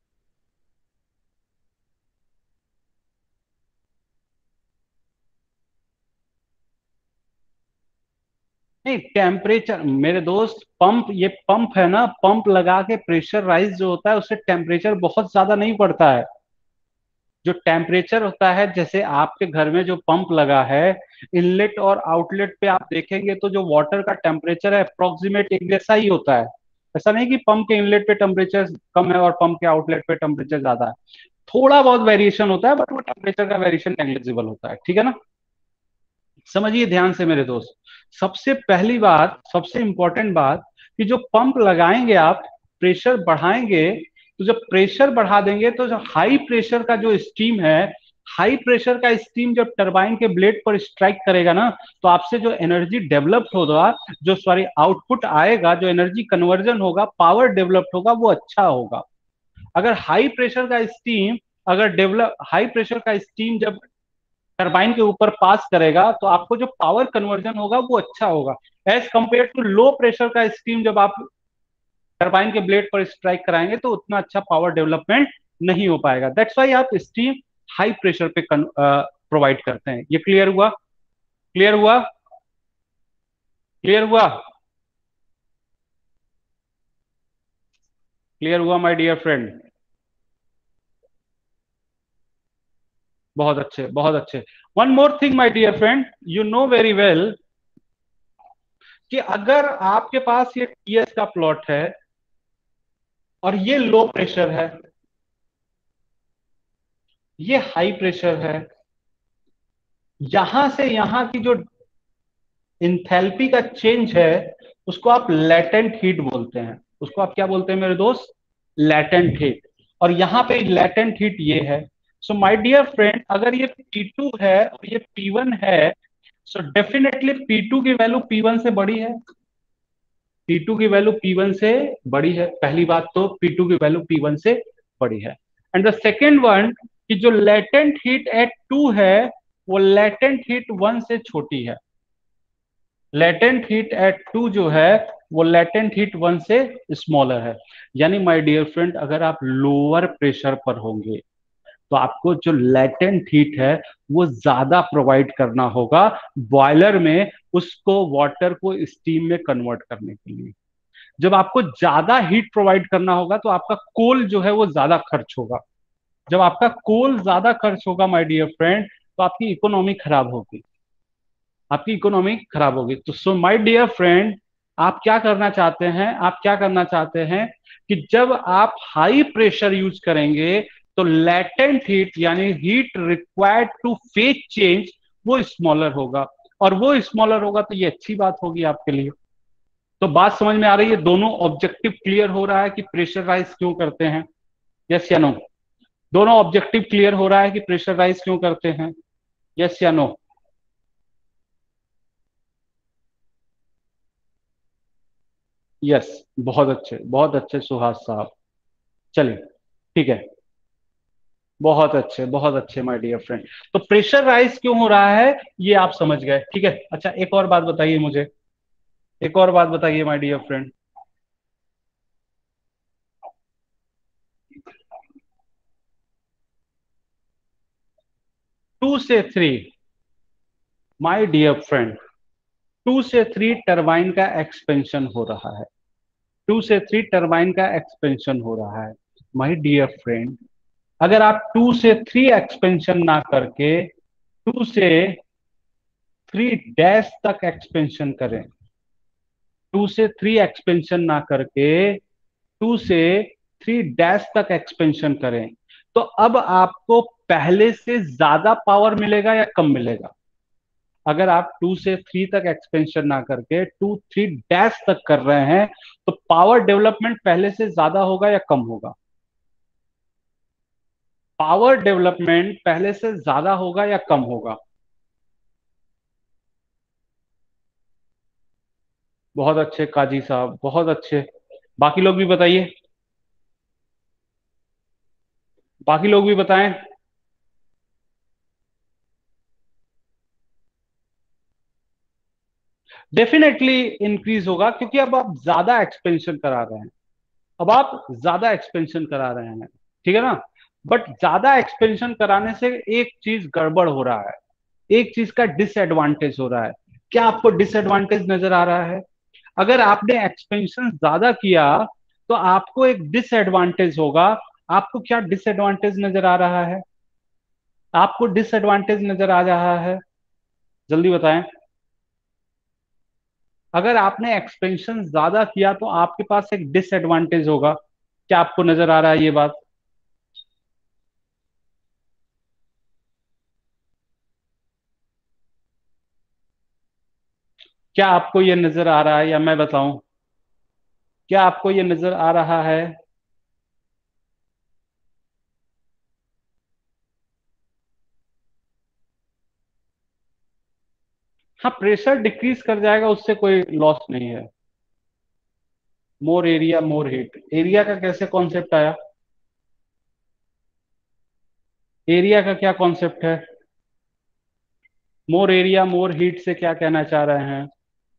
नहीं, टेम्परेचर मेरे दोस्त, पंप, ये पंप है ना, पंप लगा के प्रेशर राइज जो होता है उससे टेम्परेचर बहुत ज्यादा नहीं बढ़ता है। जो टेम्परेचर होता है, जैसे आपके घर में जो पंप लगा है, इनलेट और आउटलेट पे आप देखेंगे तो जो वाटर का टेम्परेचर है अप्रोक्सीमेट एक जैसा ही होता है। ऐसा नहीं कि पंप के इनलेट पे टेम्परेचर कम है और पंप के आउटलेट पे टेम्परेचर ज्यादा है। थोड़ा बहुत वेरिएशन होता है, बट वो टेम्परेचर का वेरिएशन नेग्लिजिबल होता है, ठीक है ना। समझिए ध्यान से मेरे दोस्त, सबसे पहली बात, सबसे इंपॉर्टेंट बात, कि जो पंप लगाएंगे आप, प्रेशर बढ़ाएंगे, तो जब प्रेशर बढ़ा देंगे तो जो हाई प्रेशर का जो स्टीम है, हाई प्रेशर का स्टीम जब टरबाइन के ब्लेड पर स्ट्राइक करेगा ना, तो आपसे जो एनर्जी डेवलप होगा, जो सॉरी आउटपुट आएगा, जो एनर्जी कन्वर्जन होगा, पावर डेवलप होगा, वो अच्छा होगा। अगर हाई प्रेशर का स्टीम, अगर डेवलप हाई प्रेशर का स्टीम जब टरबाइन के ऊपर पास करेगा तो आपको जो पावर कन्वर्जन होगा वो अच्छा होगा, as compare to low pressure का स्टीम जब आप टरबाइन के ब्लेड पर स्ट्राइक कराएंगे तो उतना अच्छा पावर डेवलपमेंट नहीं हो पाएगा। दैट्स वाई आप स्टीम हाई प्रेशर पे प्रोवाइड करते हैं। ये क्लियर हुआ? क्लियर हुआ? क्लियर हुआ? क्लियर हुआ माय डियर फ्रेंड? बहुत अच्छे, बहुत अच्छे। One more thing my dear friend, you know very well कि अगर आपके पास ये टीएस का प्लॉट है और ये लो प्रेशर है, ये हाई प्रेशर है, यहां से यहां की जो इंथैल्पी का चेंज है उसको आप लेटेंट हीट बोलते हैं। उसको आप क्या बोलते हैं मेरे दोस्त? Latent heat. और यहां पे लेटेंट हीट ये है। सो माय डियर फ्रेंड, अगर ये पी टू है और ये पी वन है, सो डेफिनेटली पी टू की वैल्यू पी वन से बड़ी है। पी टू की वैल्यू पी वन से बड़ी है, पहली बात तो पी टू की वैल्यू पी वन से बड़ी है। एंड द सेकेंड वन, कि जो लेटेंट हीट एट टू है वो लेटेंट हीट वन से छोटी है। लेटेंट हीट एट टू जो है वो लेटेंट हीट वन से स्मॉलर है। यानी माय डियर फ्रेंड, अगर आप लोअर प्रेशर पर होंगे तो आपको जो लेटेंट हीट है वो ज्यादा प्रोवाइड करना होगा बॉयलर में, उसको वाटर को स्टीम में कन्वर्ट करने के लिए। जब आपको ज्यादा हीट प्रोवाइड करना होगा तो आपका कोल जो है वो ज्यादा खर्च होगा। जब आपका कोल ज्यादा खर्च होगा माय डियर फ्रेंड, तो आपकी इकोनॉमी खराब होगी, आपकी इकोनॉमी खराब होगी। तो सो माय डियर फ्रेंड, आप क्या करना चाहते हैं, आप क्या करना चाहते हैं कि जब आप हाई प्रेशर यूज करेंगे तो लेटेंट हीट यानी heat required to phase change वो स्मॉलर होगा, और वो स्मॉलर होगा तो ये अच्छी बात होगी आपके लिए। तो बात समझ में आ रही है, दोनों ऑब्जेक्टिव क्लियर हो रहा है कि प्रेशर राइज क्यों करते हैं, यस या नो? दोनों ऑब्जेक्टिव क्लियर हो रहा है कि प्रेशर राइज क्यों करते हैं, यस या नो? यस, बहुत अच्छे, बहुत अच्छे सुहास साहब। चलिए, ठीक है, बहुत अच्छे, बहुत अच्छे माय डियर फ्रेंड। तो प्रेशर राइज क्यों हो रहा है ये आप समझ गए, ठीक है। अच्छा, एक और बात बताइए मुझे, एक और बात बताइए माय डियर फ्रेंड। टू से three, my dear friend, two से थ्री टरबाइन का एक्सपेंशन हो रहा है, टू से थ्री टरबाइन का एक्सपेंशन हो रहा है माय डियर फ्रेंड। अगर आप टू से थ्री एक्सपेंशन ना करके टू से थ्री डैश तक एक्सपेंशन करें, टू से थ्री एक्सपेंशन ना करके टू से थ्री डैश तक एक्सपेंशन करें, तो अब आपको पहले से ज्यादा पावर मिलेगा या कम मिलेगा? अगर आप टू से थ्री तक एक्सपेंशन ना करके टू थ्री डैश तक कर रहे हैं तो पावर डेवलपमेंट पहले से ज्यादा होगा या कम होगा? पावर डेवलपमेंट पहले से ज्यादा होगा या कम होगा? बहुत अच्छे काजी साहब, बहुत अच्छे। बाकी लोग भी बताइए, बाकी लोग भी बताएं। डेफिनेटली इंक्रीज होगा, क्योंकि अब आप ज्यादा एक्सपेंशन करा रहे हैं, अब आप ज्यादा एक्सपेंशन करा रहे हैं, ठीक है ना। बट ज्यादा एक्सपेंशन कराने से एक चीज गड़बड़ हो रहा है, एक चीज का डिसएडवांटेज हो रहा है। क्या आपको डिसएडवांटेज नजर आ रहा है? अगर आपने एक्सपेंशन ज्यादा किया तो आपको एक डिसएडवांटेज होगा। आपको क्या डिसएडवांटेज नजर आ रहा है? आपको डिसएडवांटेज नजर आ रहा है, जल्दी बताएं। अगर आपने एक्सपेंशन ज्यादा किया तो आपके पास एक डिसएडवांटेज होगा। क्या आपको नजर आ रहा है ये बात? क्या आपको ये नजर आ रहा है या मैं बताऊं? क्या आपको ये नजर आ रहा है? हाँ, प्रेशर डिक्रीज कर जाएगा, उससे कोई लॉस नहीं है। More area more heat, area का कैसे कॉन्सेप्ट आया? एरिया का क्या कॉन्सेप्ट है? मोर एरिया मोर हीट से क्या कहना चाह रहे हैं?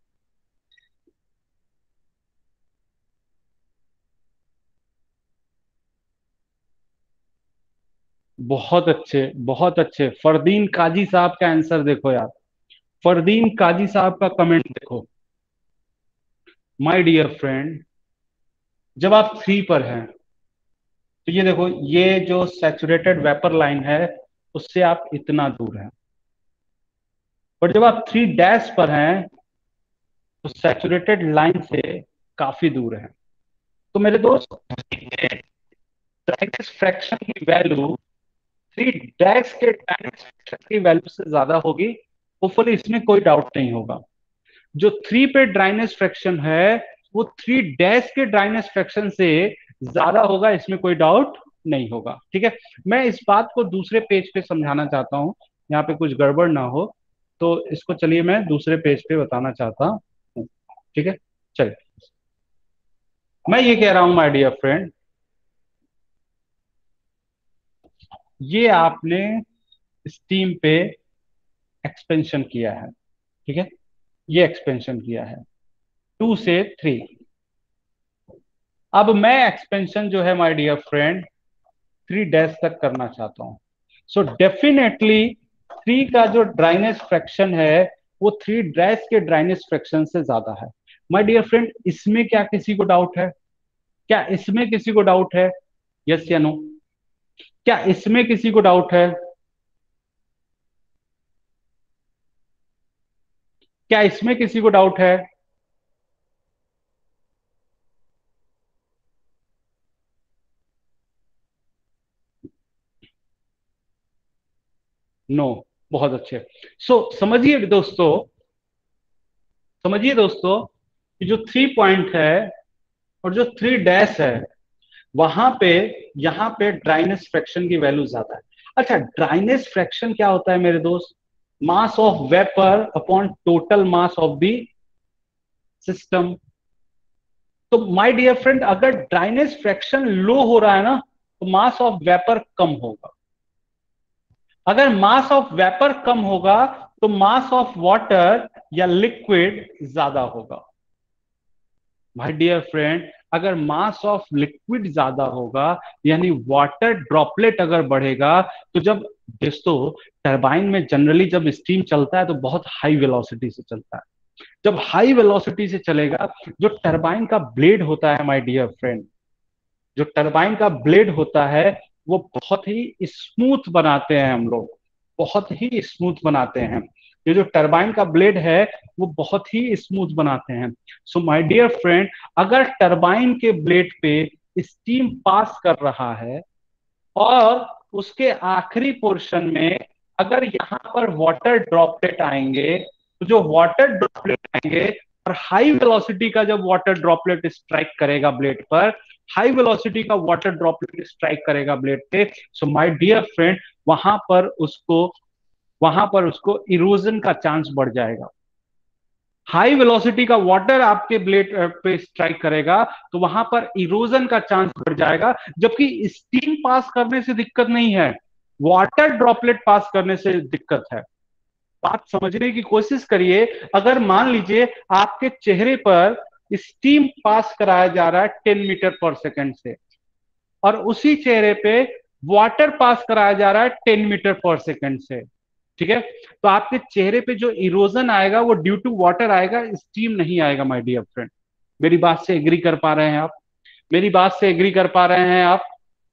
बहुत अच्छे, बहुत अच्छे। फरदीन काजी साहब का आंसर देखो यार, फरदीन काजी साहब का कमेंट देखो। माय डियर फ्रेंड, जब आप थ्री पर हैं तो ये देखो, ये जो सैचुरेटेड वेपर लाइन है उससे आप इतना दूर हैं, पर जब आप थ्री डैश पर हैं तो सैचुरेटेड लाइन से काफी दूर हैं। तो मेरे दोस्त, ड्राइनेस फ्रैक्शन की वैल्यू थ्री डैश के ड्राइनेस फ्रैक्शन की वैल्यू से ज्यादा होगी, होपफुली इसमें कोई डाउट नहीं होगा। जो थ्री पे ड्राइनेस फ्रैक्शन है वो थ्री डैश के ड्राइनेस फ्रैक्शन से ज्यादा होगा, इसमें कोई डाउट नहीं होगा, ठीक है। मैं इस बात को दूसरे पेज पे समझाना चाहता हूँ, यहाँ पे कुछ गड़बड़ ना हो, तो इसको चलिए मैं दूसरे पेज पे बताना चाहता हूँ, ठीक है। चलिए, मैं ये कह रहा हूं माय डियर फ्रेंड, ये आपने स्टीम पे एक्सपेंशन किया है, ठीक है, ये एक्सपेंशन किया है टू से थ्री। अब मैं एक्सपेंशन जो है my dear friend three dash तक करना चाहता हूं। सो डेफिनेटली थ्री का जो ड्राइनेस फ्रैक्शन है वो थ्री डैश के ड्राइनेस फ्रैक्शन से ज्यादा है। माय डियर फ्रेंड, इसमें क्या किसी को डाउट है? क्या इसमें किसी को डाउट है, यस या नो? क्या इसमें किसी को डाउट है? क्या इसमें किसी को डाउट है? नो। बहुत अच्छे। सो so, समझिए दोस्तों, समझिए दोस्तों कि जो थ्री पॉइंट है और जो थ्री डैश है, वहां पे, यहां पे ड्राइनेस फ्रैक्शन की वैल्यू ज्यादा है। अच्छा, ड्राइनेस फ्रैक्शन क्या होता है मेरे दोस्त? Mass of vapour upon total mass of the system. तो माय डियर फ्रेंड, अगर ड्राइनेस फ्रैक्शन लो हो रहा है ना, तो मास ऑफ वेपर कम होगा। अगर मास ऑफ वेपर कम होगा तो मास ऑफ वाटर या लिक्विड ज्यादा होगा। माय डियर फ्रेंड, अगर मास ऑफ लिक्विड ज्यादा होगा, यानी वाटर ड्रॉपलेट अगर बढ़ेगा, तो जब दोस्तों टरबाइन में जनरली जब स्टीम चलता है तो बहुत हाई वेलोसिटी से चलता है। जब हाई वेलोसिटी से चलेगा, जो टरबाइन का ब्लेड होता है माय डियर फ्रेंड, जो टरबाइन का ब्लेड होता है, वो बहुत ही स्मूथ बनाते हैं हम लोग, बहुत ही स्मूथ बनाते हैं। ये जो टरबाइन का ब्लेड है, वो बहुत ही स्मूथ बनाते हैं। सो माय डियर फ्रेंड, अगर टरबाइन के ब्लेड पे स्टीम पास कर रहा है और उसके आखिरी पोर्शन में अगर यहाँ पर वाटर ड्रॉपलेट आएंगे, तो जो वाटर ड्रॉपलेट आएंगे और हाई वेलोसिटी का जब वाटर ड्रॉपलेट स्ट्राइक करेगा ब्लेड पर, हाई वेलोसिटी का वाटर ड्रॉपलेट स्ट्राइक करेगा ब्लेड पे, सो माय डियर फ्रेंड, वहां पर उसको वहां पर उसको इरोजन का चांस बढ़ जाएगा। हाई वेलोसिटी का वाटर आपके ब्लेड पे स्ट्राइक करेगा तो वहां पर इरोजन का चांस बढ़ जाएगा। जबकि स्टीम पास करने से दिक्कत नहीं है, वाटर ड्रॉपलेट पास करने से दिक्कत है। बात समझने की कोशिश करिए। अगर मान लीजिए आपके चेहरे पर स्टीम पास कराया जा रहा है टेन मीटर पर सेकेंड से, और उसी चेहरे पे वाटर पास कराया जा रहा है टेन मीटर पर सेकेंड से, ठीक है, तो आपके चेहरे पे जो इरोजन आएगा वो ड्यू टू वाटर आएगा, स्टीम नहीं आएगा माय डियर फ्रेंड। मेरी बात से एग्री कर पा रहे हैं आप? मेरी बात से एग्री कर पा रहे हैं आप?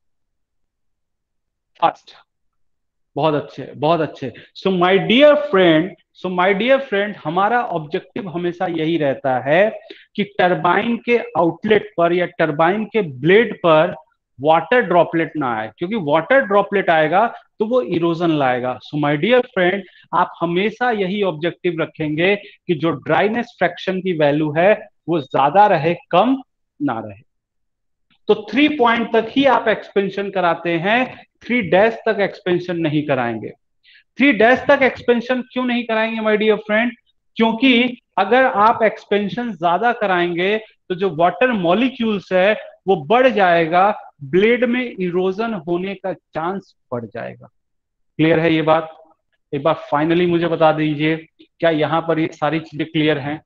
फास्ट। बहुत अच्छे, बहुत अच्छे। So my dear friend, so my dear friend, हमारा ऑब्जेक्टिव हमेशा यही रहता है कि टरबाइन के आउटलेट पर या टरबाइन के ब्लेड पर वाटर ड्रॉपलेट ना आए, क्योंकि वाटर ड्रॉपलेट आएगा तो वो इरोजन लाएगा। सो माय डियर फ्रेंड, आप हमेशा यही ऑब्जेक्टिव रखेंगे कि जो ड्राइनेस फ्रैक्शन की वैल्यू है वो ज्यादा रहे, कम ना रहे। तो थ्री पॉइंट तक ही आप एक्सपेंशन कराते हैं, थ्री डैश तक एक्सपेंशन नहीं कराएंगे। थ्री डैश तक एक्सपेंशन क्यों नहीं कराएंगे माय डियर फ्रेंड? क्योंकि अगर आप एक्सपेंशन ज्यादा कराएंगे तो जो वाटर मॉलिक्यूल्स है वो बढ़ जाएगा, ब्लेड में इरोजन होने का चांस बढ़ जाएगा। क्लियर है ये बात? एक बार फाइनली मुझे बता दीजिए, क्या यहां पर ये सारी चीजें क्लियर हैं?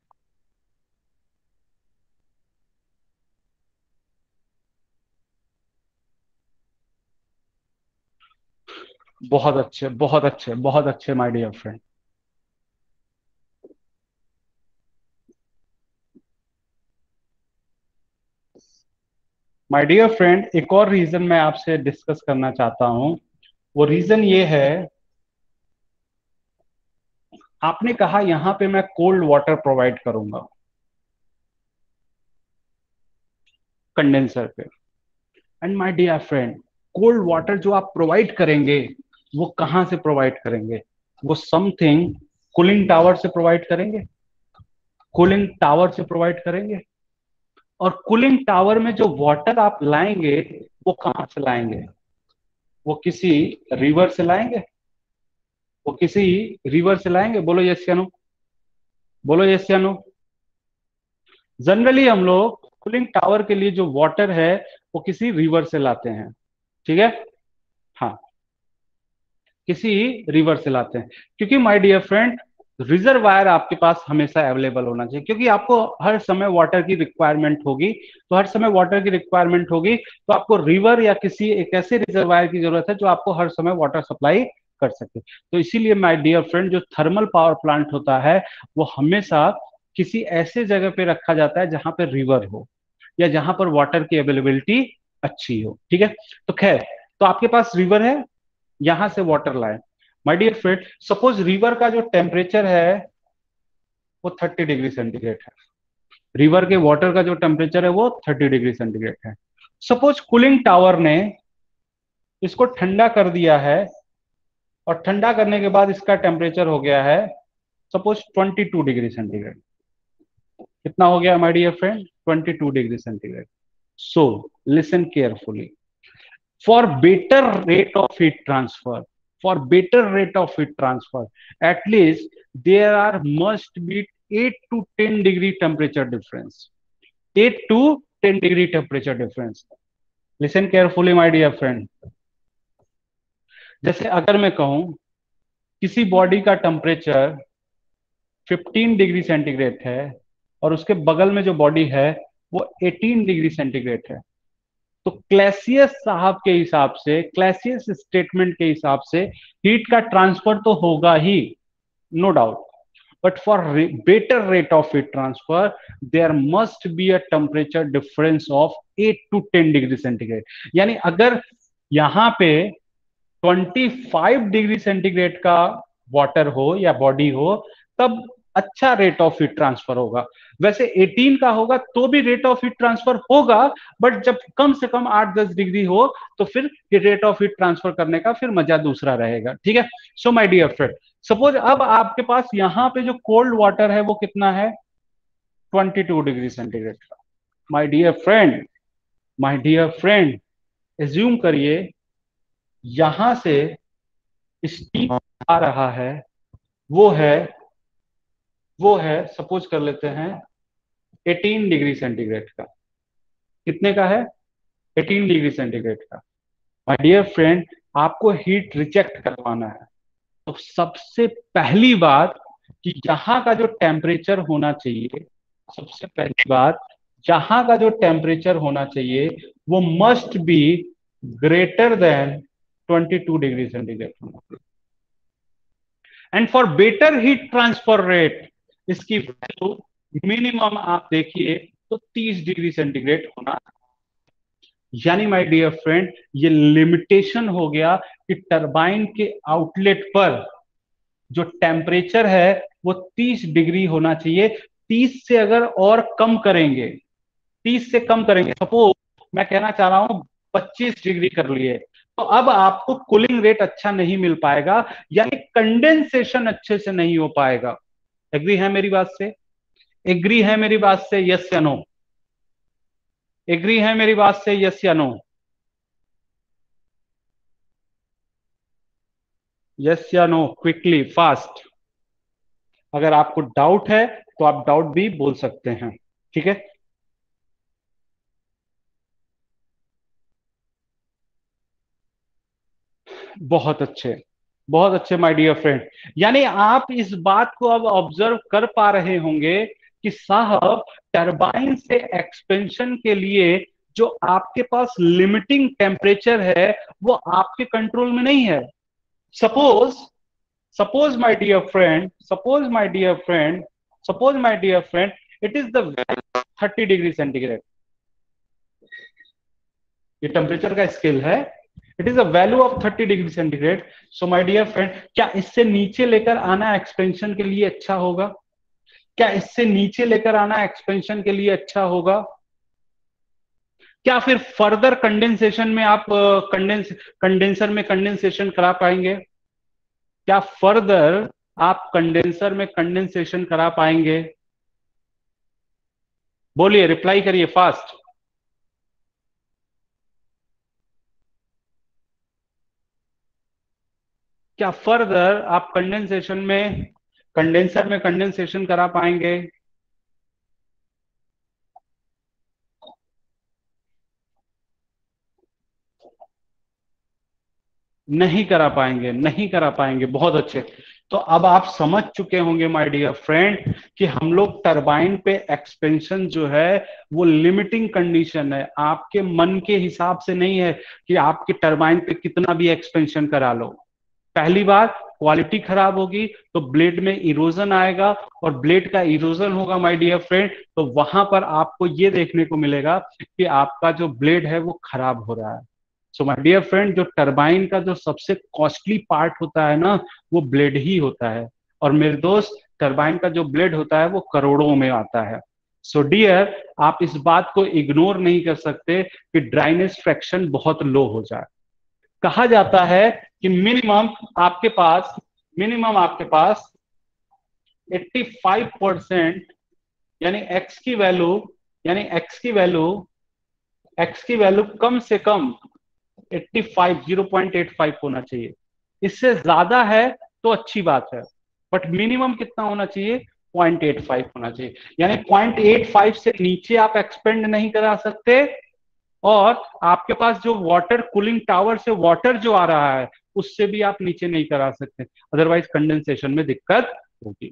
बहुत अच्छे, बहुत अच्छे, बहुत अच्छे my dear friend. My dear friend, एक और रीजन मैं आपसे डिस्कस करना चाहता हूं। वो रीजन ये है, आपने कहा यहां पे मैं कोल्ड वाटर प्रोवाइड करूंगा कंडेंसर पे। And my dear friend, cold water जो आप प्रोवाइड करेंगे वो कहां से प्रोवाइड करेंगे? वो समथिंग कूलिंग टावर से प्रोवाइड करेंगे, कूलिंग टावर से प्रोवाइड करेंगे। और कूलिंग टावर में जो वाटर आप लाएंगे वो कहां से लाएंगे? वो किसी रिवर से लाएंगे, वो किसी रिवर से लाएंगे। बोलो यस या नो, बोलो यस या नो। जनरली हम लोग कूलिंग टावर के लिए जो वाटर है वो किसी रिवर से लाते हैं, ठीक है? हाँ, किसी रिवर से लाते हैं। क्योंकि माय डियर फ्रेंड, रिजर्वायर आपके पास हमेशा अवेलेबल होना चाहिए, क्योंकि आपको हर समय वाटर की रिक्वायरमेंट होगी। तो हर समय वाटर की रिक्वायरमेंट होगी तो आपको रिवर या किसी एक ऐसे रिजर्वायर की जरूरत है जो आपको हर समय वाटर सप्लाई कर सके। तो इसीलिए माय डियर फ्रेंड, जो थर्मल पावर प्लांट होता है वो हमेशा किसी ऐसे जगह पे रखा जाता है जहां पर रिवर हो या जहां पर वाटर की अवेलेबिलिटी अच्छी हो, ठीक है? तो खैर, तो आपके पास रिवर है, यहां से वाटर लाए। My dear friend, suppose river का जो टेम्परेचर है, वो थर्टी डिग्री सेंटीग्रेड है। रिवर के वाटर का जो टेम्परेचर है वो थर्टी डिग्री सेंटीग्रेड है। सपोज कूलिंग टावर ने इसको ठंडा कर दिया है, और ठंडा करने के बाद इसका टेम्परेचर हो गया है suppose twenty two degree centigrade. कितना हो गया my dear friend? Twenty two degree centigrade. So listen carefully, for better rate of heat transfer, for better rate of heat transfer, at least there are must be eight to ten degree temperature difference. eight to ten degree temperature difference. Listen carefully my dear friend. जैसे अगर मैं कहूं किसी बॉडी का टेम्परेचर फिफ्टीन डिग्री सेंटीग्रेड है और उसके बगल में जो बॉडी है वो एटीन डिग्री सेंटीग्रेड है, तो क्लैसियस साहब के हिसाब से, क्लैसियस स्टेटमेंट के हिसाब से हीट का ट्रांसफर तो होगा ही, no doubt, but for better rate of heat transfer there must be a temperature difference of eight to ten degree centigrade. यानी अगर यहां पे ट्वेंटी फाइव डिग्री सेंटीग्रेड का वाटर हो या बॉडी हो तब अच्छा रेट ऑफ हीट ट्रांसफर होगा। वैसे एटीन का होगा तो भी रेट ऑफ हीट ट्रांसफर होगा, बट जब कम से कम आठ दस डिग्री हो तो फिर रेट ऑफ हीट ट्रांसफर करने का फिर मजा दूसरा रहेगा। ठीक है। So my dear friend, suppose अब आपके पास यहां पे जो कोल्ड वाटर है वो कितना है? ट्वेंटी टू डिग्री सेंटीग्रेड का। My dear friend, my dear friend, assume करिए यहां से स्टीम आ रहा है, वो है वो है सपोज कर लेते हैं एटीन डिग्री सेंटीग्रेड का। कितने का है? एटीन डिग्री सेंटीग्रेड का। माय डियर फ्रेंड, आपको हीट रिजेक्ट करवाना है, तो सबसे पहली बात कि यहाँ का जो टेम्परेचर होना चाहिए, सबसे पहली बात यहाँ का जो टेम्परेचर होना चाहिए वो must be greater than twenty two degree centigrade होना चाहिए। And for better heat transfer rate इसकी वैल्यू मिनिमम आप देखिए तो तीस डिग्री सेंटीग्रेड होना। यानी माय डियर फ्रेंड, ये लिमिटेशन हो गया कि टरबाइन के आउटलेट पर जो टेम्परेचर है वो तीस डिग्री होना चाहिए। तीस से अगर और कम करेंगे, तीस से कम करेंगे, सपोज मैं कहना चाह रहा हूं पच्चीस डिग्री कर लिए, तो अब आपको कूलिंग रेट अच्छा नहीं मिल पाएगा, यानी कंडेंसेशन अच्छे से नहीं हो पाएगा। एग्री है मेरी बात से? एग्री है मेरी बात से? यस या नो? एग्री है मेरी बात से? यस या नो? यस या नो? Quickly, fast. अगर आपको डाउट है तो आप डाउट भी बोल सकते हैं। ठीक है। बहुत अच्छे, बहुत अच्छे माय डियर फ्रेंड। यानी आप इस बात को अब ऑब्जर्व कर पा रहे होंगे कि साहब टरबाइन से एक्सपेंशन के लिए जो आपके पास लिमिटिंग टेम्परेचर है वो आपके कंट्रोल में नहीं है। Suppose suppose my dear friend suppose my dear friend suppose my dear friend it is the thirty degree centigrade. ये टेम्परेचर का स्केल है, it is a value of thirty degree centigrade. So my dear friend, क्या इससे नीचे लेकर आना एक्सपेंशन के लिए अच्छा होगा? क्या इससे नीचे लेकर आना एक्सपेंशन के लिए अच्छा होगा? क्या फिर फर्दर कंडेंसेशन में आप कंडेंस कंडेंसर में कंडेंसेशन करा पाएंगे? क्या फर्दर आप कंडेंसर में कंडेंसेशन करा पाएंगे? बोलिए, रिप्लाई करिए फास्ट। क्या फर्दर आप कंडेंसेशन में कंडेंसर में कंडेंसेशन करा पाएंगे? नहीं करा पाएंगे, नहीं करा पाएंगे। बहुत अच्छे। तो अब आप समझ चुके होंगे माय डियर फ्रेंड कि हम लोग टरबाइन पे एक्सपेंशन जो है वो लिमिटिंग कंडीशन है, आपके मन के हिसाब से नहीं है कि आपके टरबाइन पे कितना भी एक्सपेंशन करा लो। पहली बार क्वालिटी खराब होगी तो ब्लेड में इरोजन आएगा, और ब्लेड का इरोजन होगा माय डियर फ्रेंड तो वहां पर आपको ये देखने को मिलेगा कि आपका जो ब्लेड है वो खराब हो रहा है। सो माय डियर फ्रेंड, जो टरबाइन का जो सबसे कॉस्टली पार्ट होता है ना वो ब्लेड ही होता है। और मेरे दोस्त, टरबाइन का जो ब्लेड होता है वो करोड़ों में आता है। सो so डियर, आप इस बात को इग्नोर नहीं कर सकते कि ड्राइनेस फ्रैक्शन बहुत लो हो जाए। कहा जाता है कि मिनिमम आपके पास मिनिमम आपके पास पचासी परसेंट, यानी एक्स की वैल्यू यानी एक्स की वैल्यू एक्स की वैल्यू कम से कम पचासी ज़ीरो पॉइंट एट फाइव होना चाहिए। इससे ज्यादा है तो अच्छी बात है, बट मिनिमम कितना होना चाहिए? पॉइंट एट फाइव होना चाहिए। यानी पॉइंट एट फाइव से नीचे आप एक्सपेंड नहीं करा सकते, और आपके पास जो वाटर कूलिंग टावर से वाटर जो आ रहा है उससे भी आप नीचे नहीं करा सकते, अदरवाइज कंडेंसेशन में दिक्कत होगी।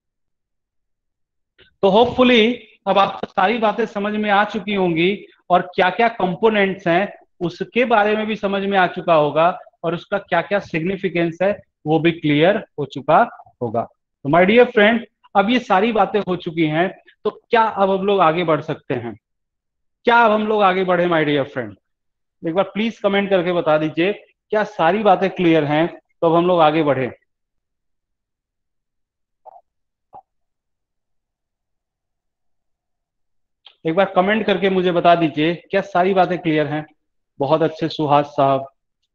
तो होपफुली अब आपको सारी बातें समझ में आ चुकी होंगी, और क्या क्या कंपोनेंट्स हैं उसके बारे में भी समझ में आ चुका होगा, और उसका क्या क्या सिग्निफिकेंस है वो भी क्लियर हो चुका होगा। तो माय डियर फ्रेंड, अब ये सारी बातें हो चुकी हैं, तो क्या अब हम लोग आगे बढ़ सकते हैं? क्या अब हम लोग आगे बढ़े माय डियर फ्रेंड? एक बार प्लीज कमेंट करके बता दीजिए, क्या सारी बातें क्लियर हैं? तो अब हम लोग आगे बढ़े। एक बार कमेंट करके मुझे बता दीजिए, क्या सारी बातें क्लियर हैं? बहुत अच्छे सुहास साहब।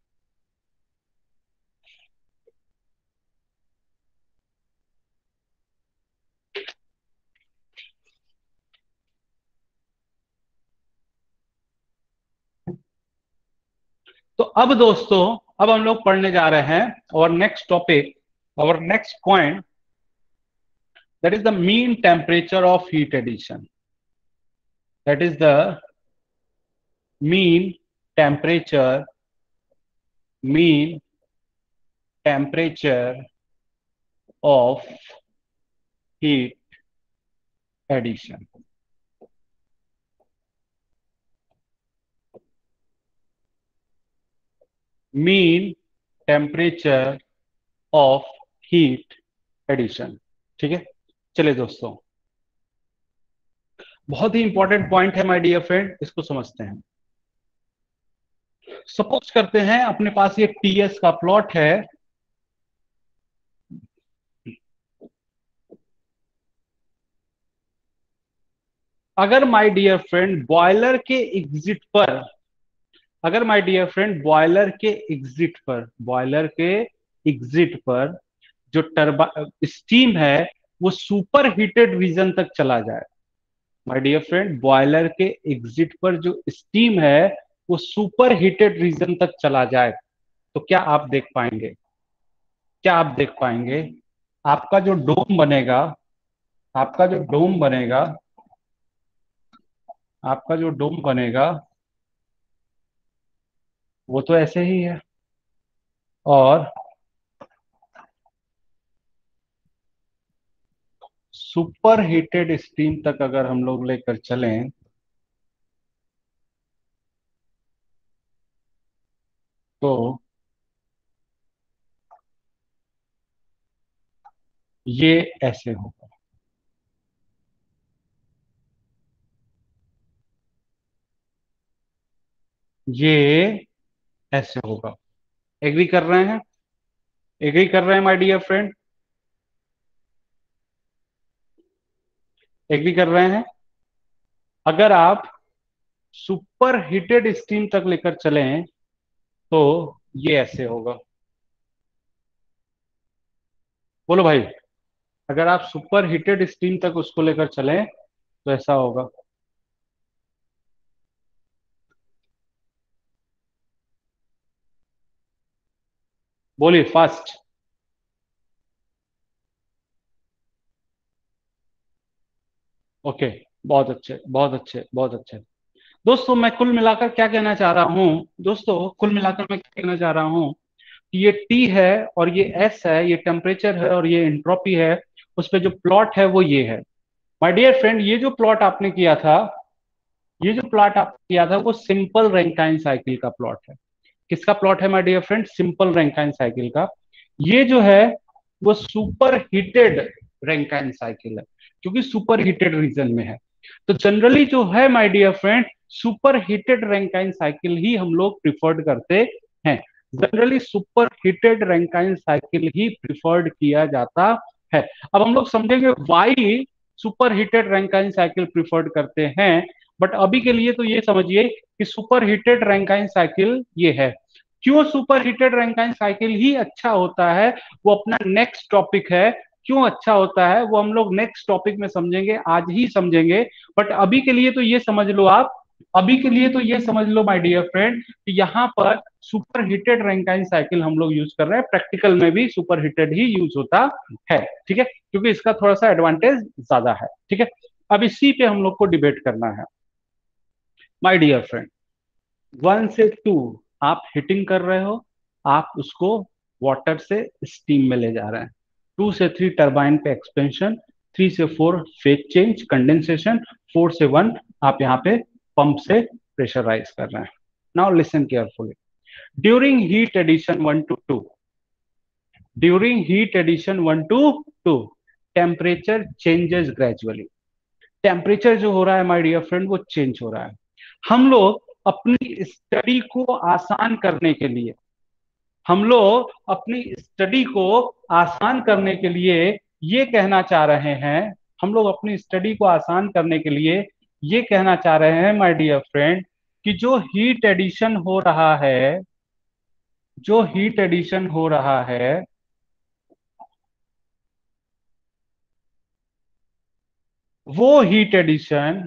तो अब दोस्तों, अब हम लोग पढ़ने जा रहे हैं और नेक्स्ट टॉपिक, और next point, that is the mean temperature of heat addition. That is the mean temperature mean temperature of heat addition. Mean temperature of heat addition. ठीक है, चलिए दोस्तों, बहुत ही इंपॉर्टेंट पॉइंट है माय डियर फ्रेंड, इसको समझते हैं। सपोज करते हैं अपने पास ये टीएस का प्लॉट है, अगर माय डियर फ्रेंड बॉयलर के एग्जिट पर अगर माय डियर फ्रेंड बॉयलर के एग्जिट पर बॉयलर के एग्जिट पर जो टर्बा स्टीम है वो सुपर हीटेड रीजन तक चला जाए। माय डियर फ्रेंड, बॉयलर के एग्जिट पर जो स्टीम है वो सुपर हीटेड रीजन तक चला जाए, तो क्या आप देख पाएंगे? क्या आप देख पाएंगे? आपका जो डोम बनेगा आपका जो डोम बनेगा आपका जो डोम बनेगा वो तो ऐसे ही है, और सुपर हीटेड स्टीम तक अगर हम लोग लेकर चलें तो ये ऐसे होगा। ये ऐसे होगा। एग्री कर रहे हैं? एग्री कर रहे हैं माय डियर फ्रेंड? एग्री कर रहे हैं? अगर आप सुपर हीटेड स्टीम तक लेकर चलें तो ये ऐसे होगा। बोलो भाई, अगर आप सुपर हीटेड स्टीम तक उसको लेकर चलें तो ऐसा होगा। बोलिए फास्ट। ओके, बहुत अच्छे, बहुत अच्छे, बहुत अच्छे। दोस्तों, मैं कुल मिलाकर क्या कहना चाह रहा हूं दोस्तों कुल मिलाकर मैं क्या कहना चाह रहा हूं कि ये टी है और ये एस है, ये टेम्परेचर है और ये एंट्रोपी है। उस पे जो प्लॉट है वो ये है। माय डियर फ्रेंड, ये जो प्लॉट आपने किया था ये जो प्लॉट आपने किया था वो सिंपल रैंकाइन साइकिल का प्लॉट है। किसका प्लॉट है my dear friend? Simple Rankine cycle का। ये जो है वो सुपर हीटेड रैंकाइन साइकिल है, क्योंकि सुपर हीटेड रीजन में है। तो जनरली जो है my dear friend, super heated Rankine cycle ही हम लोग प्रिफर्ड करते हैं। Generally super heated Rankine cycle ही प्रिफर्ड किया जाता है। अब हम लोग समझेंगे why super heated Rankine cycle preferred करते हैं। बट अभी के लिए तो ये समझिए कि सुपर हीटेड रैंकाइन साइकिल ये है। क्यों सुपर हीटेड रैंकाइन साइकिल ही अच्छा होता है, वो अपना नेक्स्ट टॉपिक है। क्यों अच्छा होता है वो हम लोग नेक्स्ट टॉपिक में समझेंगे, आज ही समझेंगे। बट अभी के लिए तो ये समझ लो आप, अभी के लिए तो ये समझ लो माय डियर फ्रेंड कि यहाँ पर सुपर हीटेड रैंकाइन साइकिल हम लोग यूज कर रहे हैं। प्रैक्टिकल में भी सुपर हीटेड ही यूज होता है, ठीक है, क्योंकि इसका थोड़ा सा एडवांटेज ज्यादा है, ठीक है। अब इसी पे हम लोग को डिबेट करना है माय डियर फ्रेंड। वन से टू आप हीटिंग कर रहे हो, आप उसको वाटर से स्टीम में ले जा रहे हैं। टू से थ्री टरबाइन पे एक्सपेंशन, थ्री से four phase change condensation, four से वन आप यहाँ पे पंप से प्रेशराइज कर रहे हैं। Now listen carefully. During heat addition one to two, during heat addition one to two temperature changes gradually. Temperature जो हो रहा है माय डियर फ्रेंड वो चेंज हो रहा है। हम लोग अपनी स्टडी को आसान करने के लिए, हम लोग अपनी स्टडी को आसान करने के लिए ये कहना चाह रहे हैं, हम लोग अपनी स्टडी को आसान करने के लिए ये कहना चाह रहे हैं माय डियर फ्रेंड कि जो हीट एडिशन हो रहा है, जो हीट एडिशन हो रहा है वो हीट एडिशन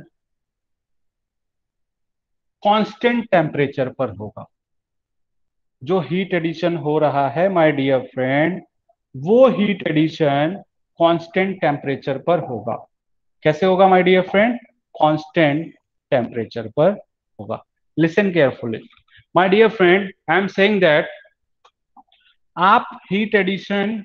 कांस्टेंट टेम्परेचर पर होगा। जो हीट एडिशन हो रहा है माय डियर फ्रेंड, वो हीट एडिशन कांस्टेंट टेम्परेचर पर होगा। कैसे होगा my dear friend? Constant temperature पर होगा। Listen carefully my dear friend, I am saying that आप हीट एडिशन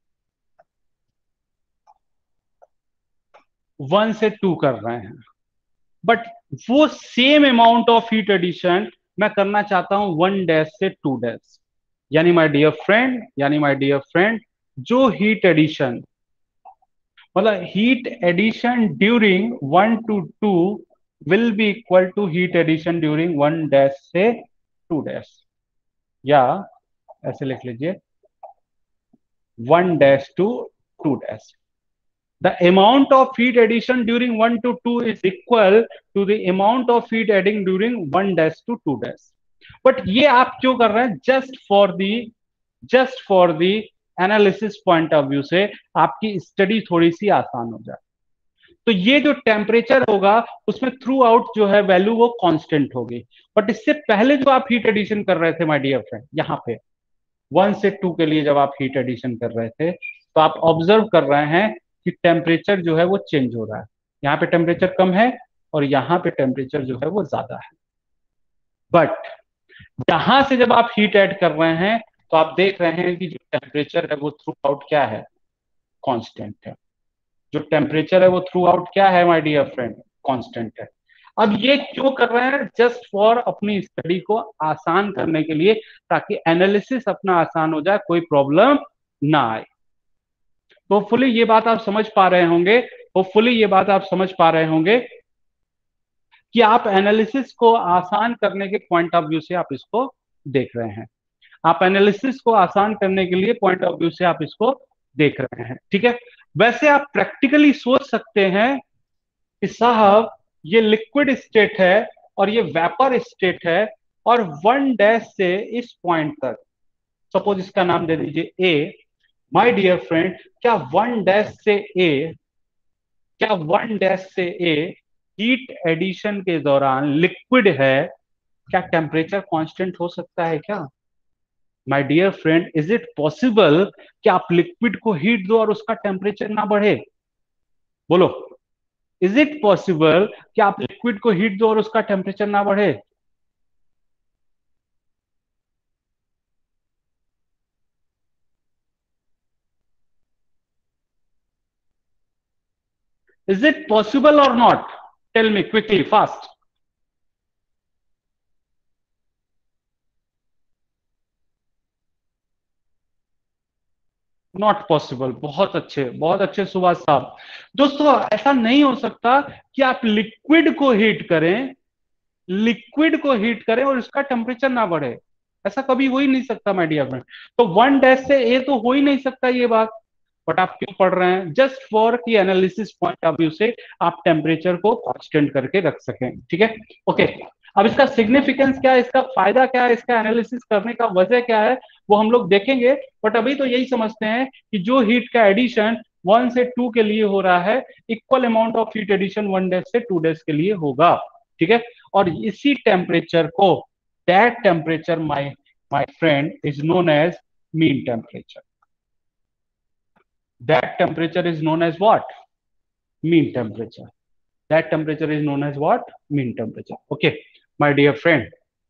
वन से टू कर रहे हैं, बट वो same amount of heat addition मैं करना चाहता हूं वन डैश से टू डैश। यानी माय डियर फ्रेंड, यानी माय डियर फ्रेंड, जो हीट एडिशन, मतलब heat addition during one to two will be equal to heat addition during one dash से टू डैश, या ऐसे लिख लीजिए one dash two two dash. The amount of heat addition during one to two is equal to the amount of heat adding during one dash to two dash. But ये आप क्यों कर रहे हैं? Just for the just for the analysis point of view से आपकी स्टडी थोड़ी सी आसान हो जाए। तो ये जो टेम्परेचर होगा उसमें थ्रू आउट जो है वैल्यू वो कांस्टेंट होगी। बट इससे पहले जो आप हीट एडिशन कर रहे थे माय डियर फ्रेंड, यहाँ पे वन से टू के लिए जब आप हीट एडिशन कर रहे थे तो आप ऑब्जर्व कर रहे हैं कि टेम्परेचर जो है वो चेंज हो रहा है। यहाँ पे टेम्परेचर कम है और यहाँ पे टेम्परेचर जो है वो ज्यादा है। बट यहां से जब आप हीट ऐड कर रहे हैं तो आप देख रहे हैं कि जो टेम्परेचर है वो थ्रू आउट क्या है? कांस्टेंट है। जो टेम्परेचर है वो थ्रू आउट क्या है माय डियर फ्रेंड? कांस्टेंट है। अब ये क्यों कर रहे हैं? जस्ट फॉर अपनी स्टडी को आसान करने के लिए, ताकि एनालिसिस अपना आसान हो जाए, कोई प्रॉब्लम ना आए। होपफुली ये बात आप समझ पा रहे होंगे, होपफुली ये बात आप समझ पा रहे होंगे कि आप एनालिसिस को आसान करने के पॉइंट ऑफ व्यू से आप इसको देख रहे हैं। आप एनालिसिस को आसान करने के लिए पॉइंट ऑफ व्यू से आप इसको देख रहे हैं, ठीक है। वैसे आप प्रैक्टिकली सोच सकते हैं कि साहब ये लिक्विड स्टेट है और ये वेपर स्टेट है, और वन डैश से इस पॉइंट तक, सपोज इसका नाम दे दीजिए ए। माय डियर फ्रेंड, क्या वन डैश से ए, क्या वन डैश से ए हीट एडिशन के दौरान लिक्विड है, क्या टेम्परेचर कांस्टेंट हो सकता है क्या? My dear friend, is it possible कि आप लिक्विड को हीट दो और उसका टेम्परेचर ना बढ़े? बोलो, इज इट पॉसिबल कि आप लिक्विड को हीट दो और उसका टेम्परेचर ना बढ़े? Is it possible or not? Tell me quickly, fast. Not possible. बहुत अच्छे, बहुत अच्छे सुभाष साहब। दोस्तों, ऐसा नहीं हो सकता कि आप लिक्विड को हीट करें, लिक्विड को हीट करें और उसका टेम्परेचर ना बढ़े। ऐसा कभी हो ही नहीं सकता माय डियर फ्रेंड। तो वन डैश से ए तो हो ही नहीं सकता ये बात। बट आप क्यों पढ़ रहे हैं? जस्ट फॉर की एनालिसिस पॉइंट ऑफ व्यू से आप टेम्परेचर को कांस्टेंट करके रख सकें, ठीक है। ओके, अब इसका सिग्निफिकेंस क्या है, इसका फायदा क्या है, इसका एनालिसिस करने का वजह क्या है, वो हम लोग देखेंगे। बट अभी तो यही समझते हैं कि जो हीट का एडिशन वन से टू के लिए हो रहा है, equal amount of heat addition one dash से टू डेज के लिए होगा, ठीक है। और इसी टेम्परेचर को, that temperature my my friend is known as mean temperature. That temperature is known as what? Mean temperature. That temperature is known as what? Mean temperature. Okay, my dear friend.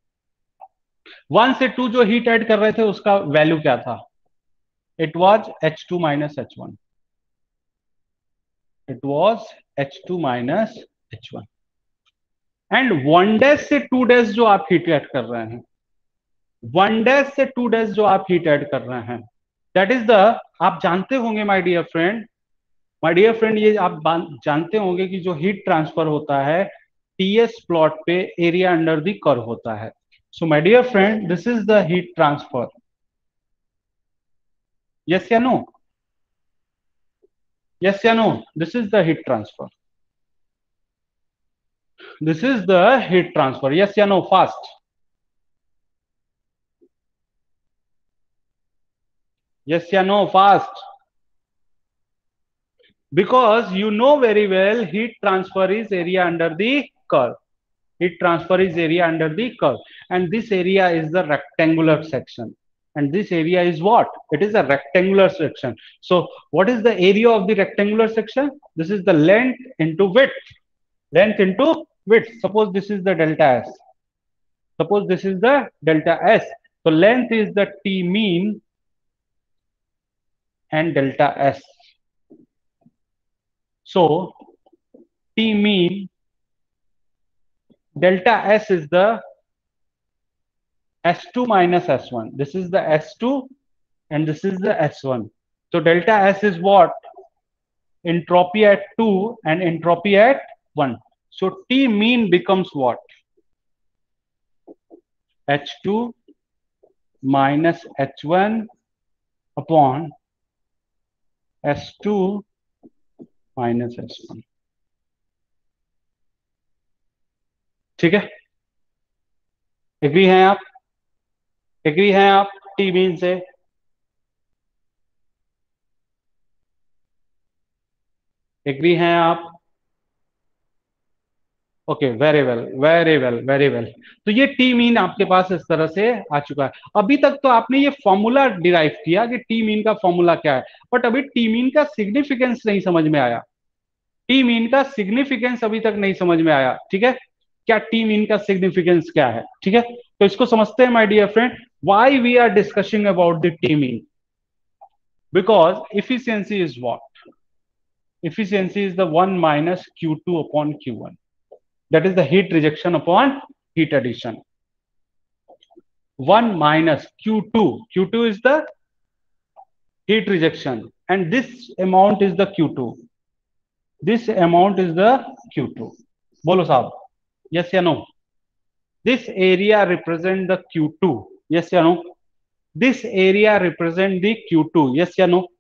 One से टू जो हीट ऐड कर रहे थे उसका वैल्यू क्या था? It was H two minus H one. It was H two minus H one. And one dash से टू डेज जो आप हीट ऐड कर रहे हैं, वन डेज से टू डेज जो आप हीट ऐड कर रहे हैं, दैट इज द, आप जानते होंगे my dear friend, my dear friend, ये आप जानते होंगे कि जो हीट ट्रांसफर होता है टीएस प्लॉट पे एरिया अंडर द कर्व होता है। So my dear friend, this is the heat transfer. Yes या नो? यस या no? This is the heat transfer. This is the heat transfer. Yes या नो? फास्ट। यस या no? Fast. Because you know very well heat transfer is area under the curve. Heat transfer is area under the curve, and this area is the rectangular section, and this area is what? It is a rectangular section. So what is the area of the rectangular section? This is the length into width. Length into width. Suppose this is the delta S. Suppose this is the delta S. So length is the T mean and delta S. So T mean, delta S is the S two minus S one. This is the S two and this is the S one. So delta S is what? Entropy at two and entropy at one. So T mean becomes what? H two minus H one upon S two minus S one. ठीक है, एग्री हैं आप? एग्री हैं आप टी मीन से? एग्री हैं आप? Okay, very well, very well, very well. तो ये टी मीन आपके पास इस तरह से आ चुका है। अभी तक तो आपने ये फॉर्मूला डिराइव किया कि टी मीन का फॉर्मूला क्या है, बट अभी टी मीन का सिग्निफिकेंस नहीं समझ में आया। टी मीन का सिग्निफिकेंस अभी तक नहीं समझ में आया, ठीक है। क्या टी मीन का सिग्निफिकेंस क्या है, ठीक है। तो इसको समझते हैं my dear friend, why we are discussing about the T mean, because efficiency is what? Efficiency is the one minus Q two upon Q one. That is the heat rejection upon heat addition. one minus Q two. Q two is the heat rejection, and this amount is the Q two. This amount is the Q two. Bolo sahab, yes या no? This area represent the Q two. Yes या no? This area represent the Q two. Yes या no?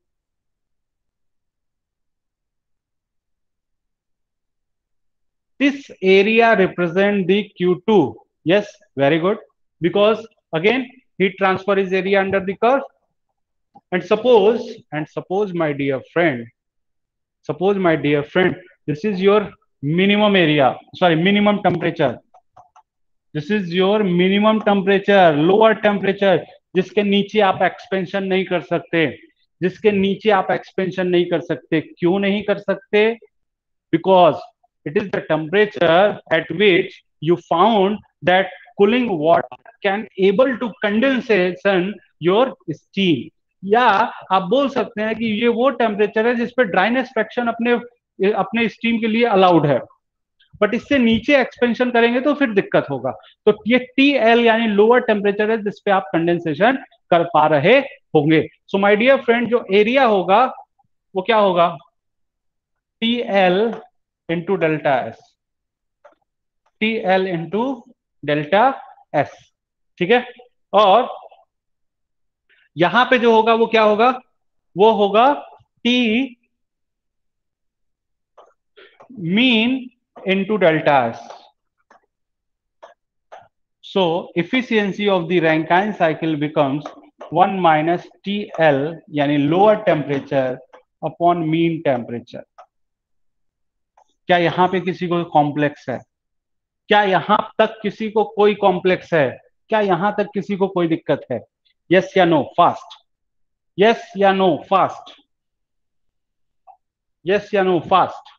This area represent the Q two. Yes, very good. Because again, heat transfer is area under the curve. And suppose, and suppose my dear friend, suppose my dear friend, this is your minimum area, sorry, minimum temperature. This is your minimum temperature, lower temperature, जिसके नीचे आप एक्सपेंशन नहीं कर सकते, जिसके नीचे आप एक्सपेंशन नहीं कर सकते। क्यों नहीं कर सकते? Because it is the temperature at which you found that cooling water can able to condensation your steam, या आप बोल सकते हैं कि ये वो टेम्परेचर है जिस पे ड्राइनेस फ्रैक्शन अपने अपने स्टीम के लिए अलाउड है, बट इससे नीचे एक्सपेंशन करेंगे तो फिर दिक्कत होगा। तो ये टी एल यानी लोअर टेम्परेचर है जिस पे आप कंडेंसेशन कर पा रहे होंगे। सो माय डियर फ्रेंड, जो एरिया होगा वो क्या होगा? T L into delta S, T L into delta S, ठीक है। और यहां पे जो होगा वो क्या होगा? वो होगा T mean into delta S. So efficiency of the Rankine cycle becomes one minus T L यानी lower temperature upon mean temperature. क्या यहां पे किसी को कॉम्प्लेक्स है? क्या यहां तक किसी को कोई कॉम्प्लेक्स है? क्या यहां तक किसी को कोई दिक्कत है? यस या नो फास्ट? यस या नो फास्ट? यस या no fast?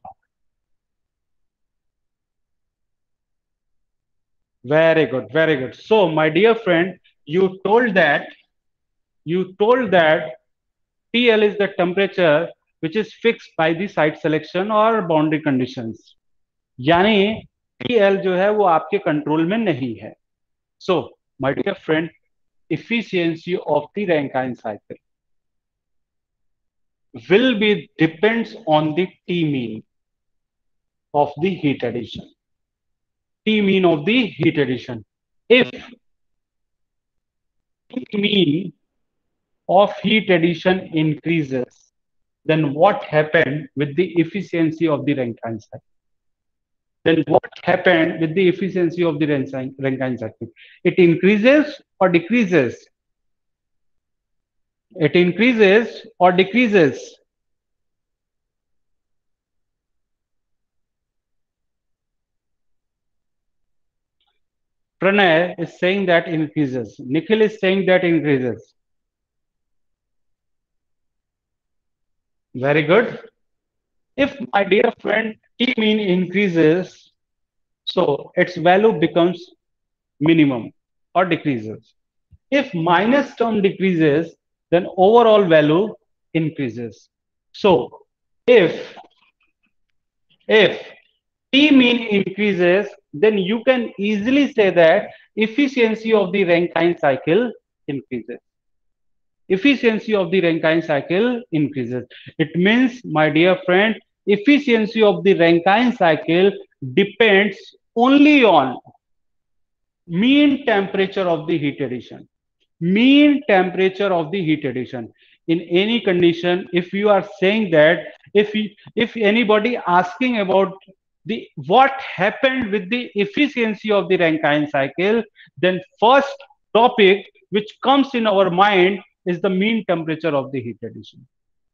Very good, very good. So my dear friend, you told that you told that T L is the temperature which is fixed by the site selection or boundary conditions. यानी T L जो है वो आपके कंट्रोल में नहीं है. So my dear friend, efficiency of the Rankine cycle will be depends on the T mean of the heat addition. T mean of the heat addition. If T mean of heat addition increases, then what happened with the efficiency of the Rankine cycle? Then what happened with the efficiency of the Rankine, Rankine cycle? It increases or decreases? It increases or decreases? Pranay is saying that increases. Nikhil is saying that increases. Very good. If my dear friend T mean increases, so its value becomes minimum or decreases. If minus term decreases, then overall value increases. So if if T mean increases, then you can easily say that efficiency of the Rankine cycle increases. Efficiency of the Rankine cycle increases. It means, my dear friend, efficiency of the Rankine cycle depends only on mean temperature of the heat addition. Mean temperature of the heat addition. In any condition, if you are saying that, if you, if anybody asking about the what happened with the efficiency of the Rankine cycle, then first topic which comes in our mind is the mean temperature of the heat addition.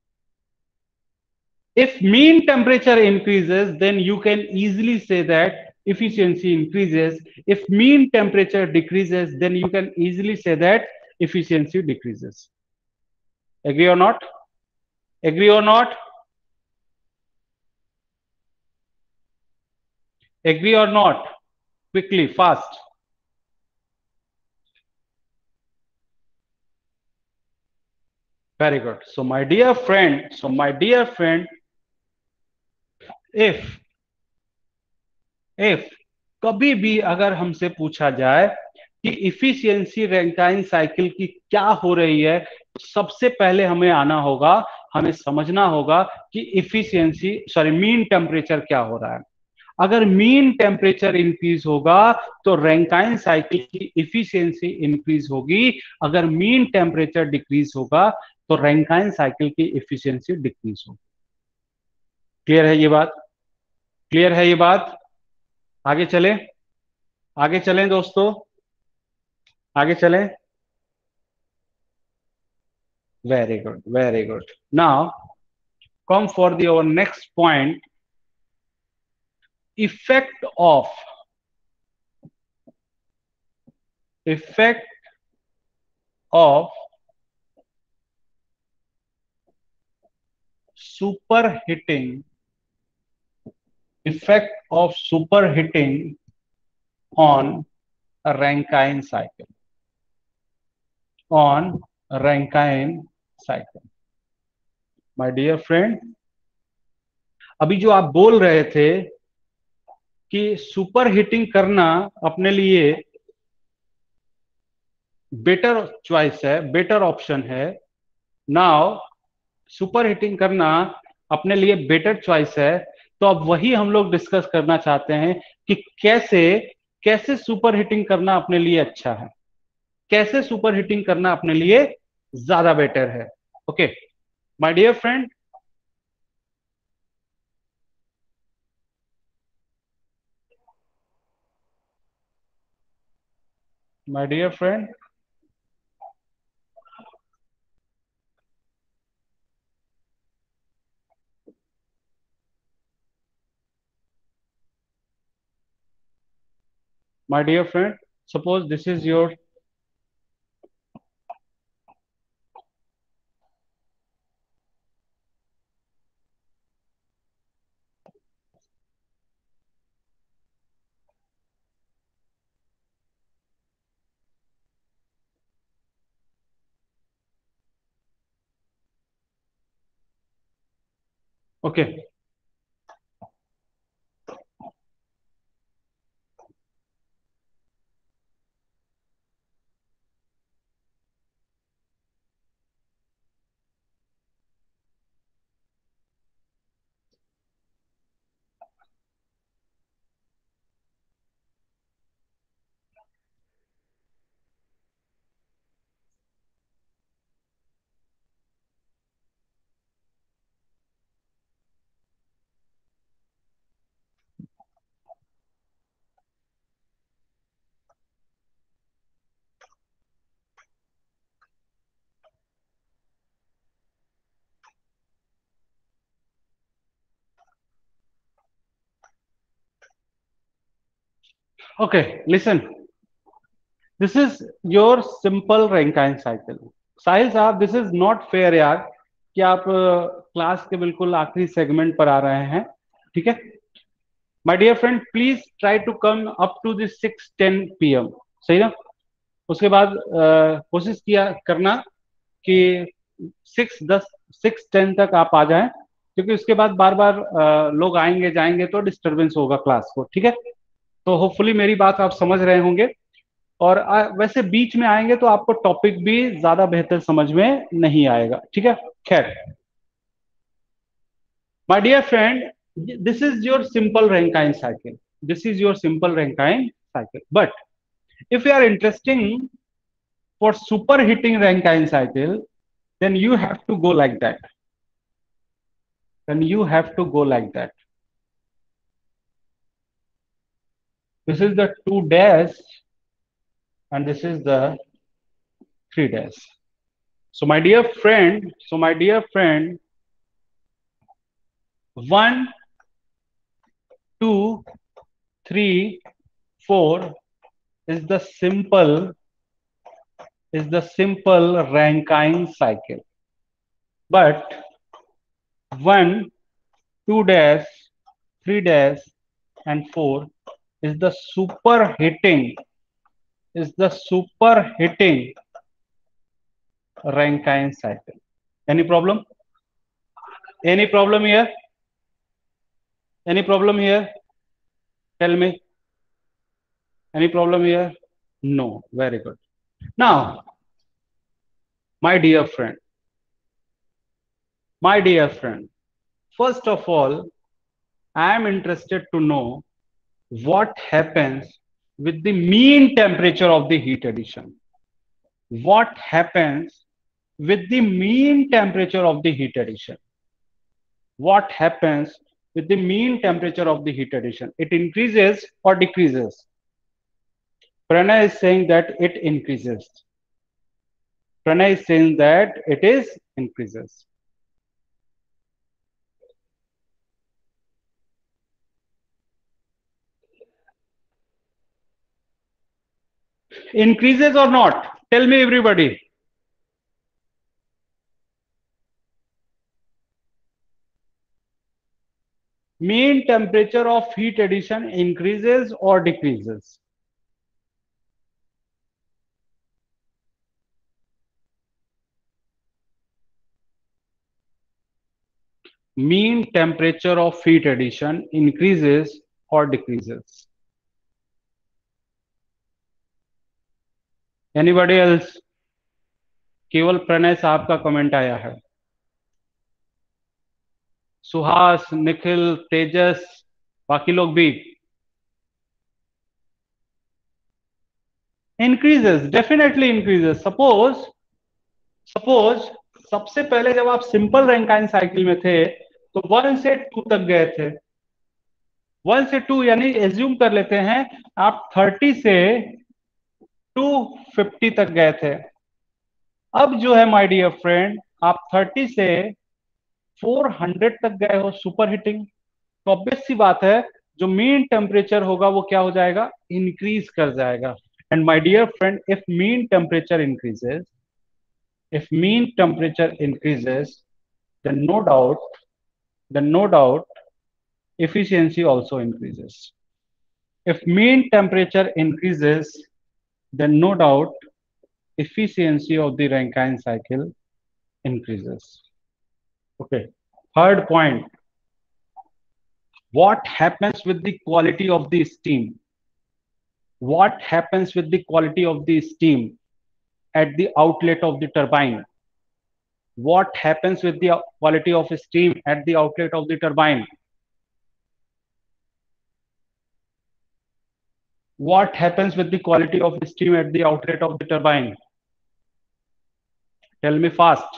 If mean temperature increases, then you can easily say that efficiency increases. If mean temperature decreases, then you can easily say that efficiency decreases. Agree or not? Agree or not? Agree or not? Quickly, fast. Very good. So my dear friend, so my dear friend, if if कभी भी अगर हमसे पूछा जाए कि इफिशियंसी रैंकाइन साइकिल की क्या हो रही है, तो सबसे पहले हमें आना होगा, हमें समझना होगा कि इफिशियंसी सॉरी मीन टेम्परेचर क्या हो रहा है. अगर मीन टेम्परेचर इंक्रीज होगा तो रैंकाइन साइकिल की इफिशियंसी इंक्रीज होगी. अगर मीन टेम्परेचर डिक्रीज होगा तो रैंकाइन साइकिल की इफिशियंसी डिक्रीज होगी. क्लियर है ये बात? क्लियर है ये बात? आगे चले, आगे चलें दोस्तों, आगे चलें. Very good, very good. Now come for the our next point, effect of effect of superheating, effect of superheating on a Rankine cycle, on a Rankine cycle. My dear friend, अभी जो आप बोल रहे थे कि सुपर हीटिंग करना अपने लिए बेटर चॉइस है, बेटर ऑप्शन है. नाउ सुपर हीटिंग करना अपने लिए बेटर चॉइस है, तो अब वही हम लोग डिस्कस करना चाहते हैं कि कैसे कैसे सुपर हीटिंग करना अपने लिए अच्छा है, कैसे सुपर हीटिंग करना अपने लिए ज्यादा बेटर है. Okay my dear friend, my dear friend, my dear friend, suppose this is your okay. Okay, listen. This is your simple Rankine cycle. Sahil साहब, दिस इज नॉट फेयर यार कि आप क्लास के बिल्कुल आखिरी सेगमेंट पर आ रहे हैं. ठीक है. My dear friend, please try to come up to this six ten P M. सही ना. उसके बाद अ, कोशिश किया करना कि सिक्स दस सिक्स टेन तक आप आ जाएं, क्योंकि उसके बाद बार बार अ, लोग आएंगे जाएंगे तो डिस्टरबेंस होगा क्लास को. ठीक है. तो होपफुली मेरी बात आप समझ रहे होंगे. और आ, वैसे बीच में आएंगे तो आपको टॉपिक भी ज्यादा बेहतर समझ में नहीं आएगा. ठीक है. खैर, my dear friend, this is your simple Rankine cycle. This is your simple Rankine cycle. But if you are interesting for superheating rankine cycle, then you have to go like that. Then you have to go like that. This is the two dash and this is the three dash. So my dear friend, so my dear friend, one, two, three, four is the simple is the simple Rankine cycle. But one, two dash, three dash, and four is the super hitting is the super hitting Rankine cycle. Any problem? Any problem here? Any problem here? Tell me. Any problem here? No. Very good. Now, my dear friend, my dear friend, first of all, I am interested to know what happens with the mean temperature of the heat addition. What happens with the mean temperature of the heat addition? What happens with the mean temperature of the heat addition? It increases or decreases? Pranay is saying that it increases. Pranay is saying that it is increases. Increases or not? Tell me, everybody. Mean temperature of heat addition increases or decreases? Mean temperature of heat addition increases or decreases? Anybody else? केवल प्रणय साहब का कमेंट आया है. सुहास, निखिल, तेजस, बाकी लोग भी. Increases, definitely increases. Suppose suppose सबसे पहले जब आप सिंपल रैंकाइन साइकिल में थे तो वन से टू तक गए थे. वन से टू यानी एज्यूम कर लेते हैं आप थर्टी से टू फिफ्टी तक गए थे। अब जो है माय डियर फ्रेंड, आप थर्टी से फोर हंड्रेड तक गए हो सुपर हीटिंग, तो ऑब्वियस सी बात है जो मीन टेम्परेचर होगा वो क्या हो जाएगा, इंक्रीज कर जाएगा। And my dear friend, if mean temperature increases, if mean temperature increases, then no doubt, then no doubt efficiency also increases. If mean temperature increases, then no doubt efficiency of the Rankine cycle increases. Okay. Third point, what happens with the quality of the steam? What happens with the quality of the steam at the outlet of the turbine? What happens with the quality of steam at the outlet of the turbine? What happens with the quality of steam at the outlet of the turbine? Tell me fast.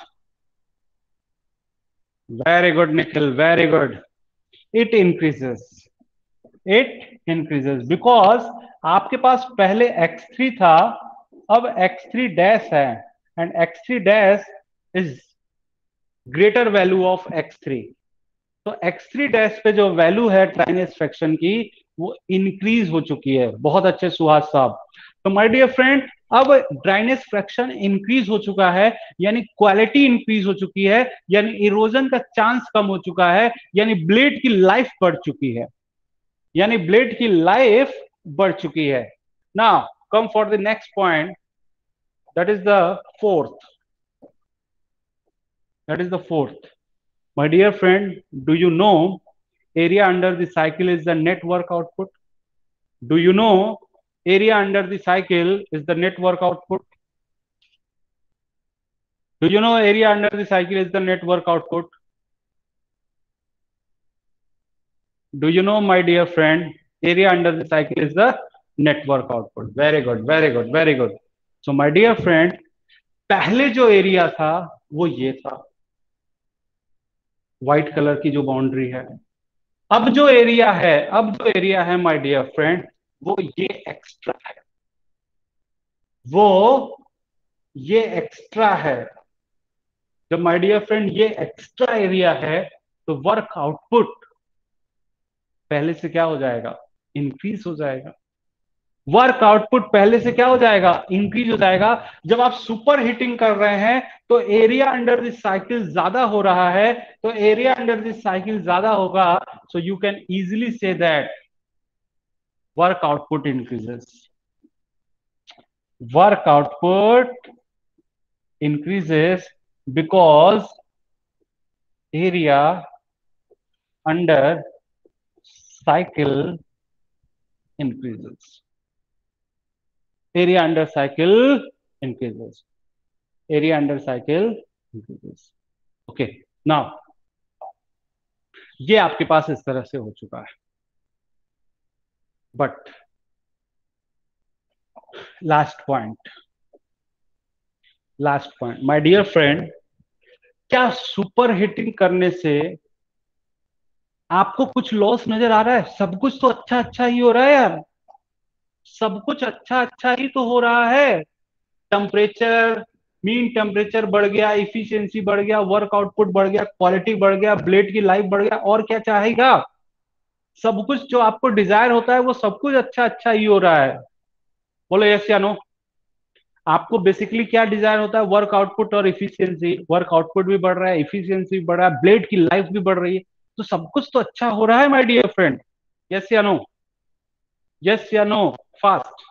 Very good, Nikhil. Very good. It increases. It increases because आपके पास पहले एक्स थ्री था, अब एक्स थ्री डैश है, and X three dash is greater value of X three. तो एक्स थ्री डैश पे जो वैल्यू है ड्राइनेस फ्रैक्शन की वो इंक्रीज हो चुकी है। बहुत अच्छे सुहास साहब। तो माय डियर फ्रेंड, अब ड्राइनेस फ्रैक्शन इंक्रीज हो चुका है, यानी क्वालिटी इंक्रीज हो चुकी है, यानी इरोजन का चांस कम हो चुका है, यानी ब्लेड की लाइफ बढ़ चुकी है, यानी ब्लेड की लाइफ बढ़ चुकी है। Now come for the next point, that is the fourth, that is the fourth. My dear friend, do you know area under the cycle is the net work output? Do you know area under the cycle is the net work output? Do you know area under the cycle is the net work output? Do you know, my dear friend, area under the cycle is the net work output? Very good, very good, very good. So my dear friend, पहले जो एरिया था वो ये था, व्हाइट कलर की जो बाउंड्री है। अब जो एरिया है, अब जो एरिया है माय डियर फ्रेंड, वो ये एक्स्ट्रा है, वो ये एक्स्ट्रा है। जब माय डियर फ्रेंड ये एक्स्ट्रा एरिया है तो वर्क आउटपुट पहले से क्या हो जाएगा, इंक्रीज हो जाएगा। वर्क आउटपुट पहले से क्या हो जाएगा, इंक्रीज हो जाएगा। जब आप सुपर हीटिंग कर रहे हैं तो एरिया अंडर दिस साइकिल ज्यादा हो रहा है, तो एरिया अंडर दिस साइकिल ज्यादा होगा, so you can easily see that work output increases. Work output increases because area under cycle increases. Area under cycle increases. Area under cycle increases. Okay. Now, ये आपके पास इस तरह से हो चुका है, but last point, last point my dear friend, क्या सुपर हीटिंग करने से आपको कुछ लॉस नजर आ रहा है? सब कुछ तो अच्छा अच्छा ही हो रहा है यार, सब कुछ अच्छा अच्छा ही तो हो रहा है। टेम्परेचर, मीन टेम्परेचर बढ़ गया, इफिशियंसी बढ़ गया, वर्क आउटपुट बढ़ गया, क्वालिटी बढ़ गया, ब्लेड की लाइफ बढ़ गया, और क्या चाहेगा? सब कुछ जो आपको डिजायर होता है वो सब कुछ अच्छा अच्छा ही हो रहा है। बोलो यस या नो। आपको बेसिकली क्या डिजायर होता है? वर्क आउटपुट और इफिशियंसी। वर्क आउटपुट भी बढ़ रहा है, इफिशियंसी भी बढ़ रहा है, ब्लेड की लाइफ भी बढ़ रही है, तो सब कुछ तो अच्छा हो रहा है माय डियर फ्रेंड। यस या नो, यस या no, fast.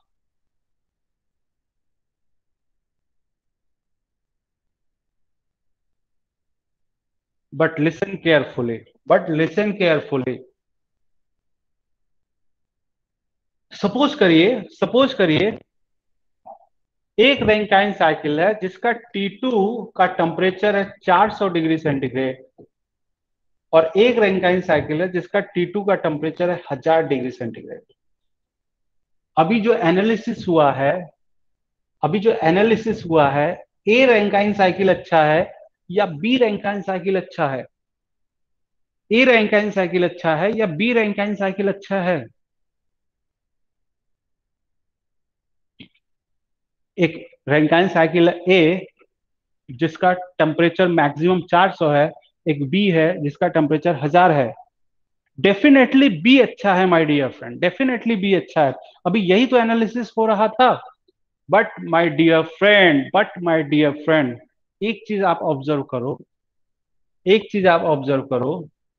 But listen carefully, but listen carefully. Suppose करिए, सपोज करिए एक रैंकाइन साइकिल है जिसका टी टू का टेम्परेचर है चार सौ डिग्री सेंटीग्रेड, और एक रैंकाइन साइकिल है जिसका टी टू का टेम्परेचर है हजार डिग्री सेंटीग्रेड। अभी जो एनालिसिस हुआ है, अभी जो एनालिसिस हुआ है, ए रैंकाइन साइकिल अच्छा है या बी रैंकाइन साइकिल अच्छा है? ए रैंकाइन साइकिल अच्छा है या बी रैंकाइन साइकिल अच्छा है? एक रैंकाइन साइकिल ए जिसका टेम्परेचर मैक्सिमम चार सौ है, एक बी है जिसका टेम्परेचर हजार है। डेफिनेटली बी अच्छा है माय डियर फ्रेंड, डेफिनेटली बी अच्छा है। अभी यही तो एनालिसिस हो रहा था। But my dear friend, but my dear friend, एक चीज आप ऑब्जर्व करो, एक चीज आप ऑब्जर्व करो,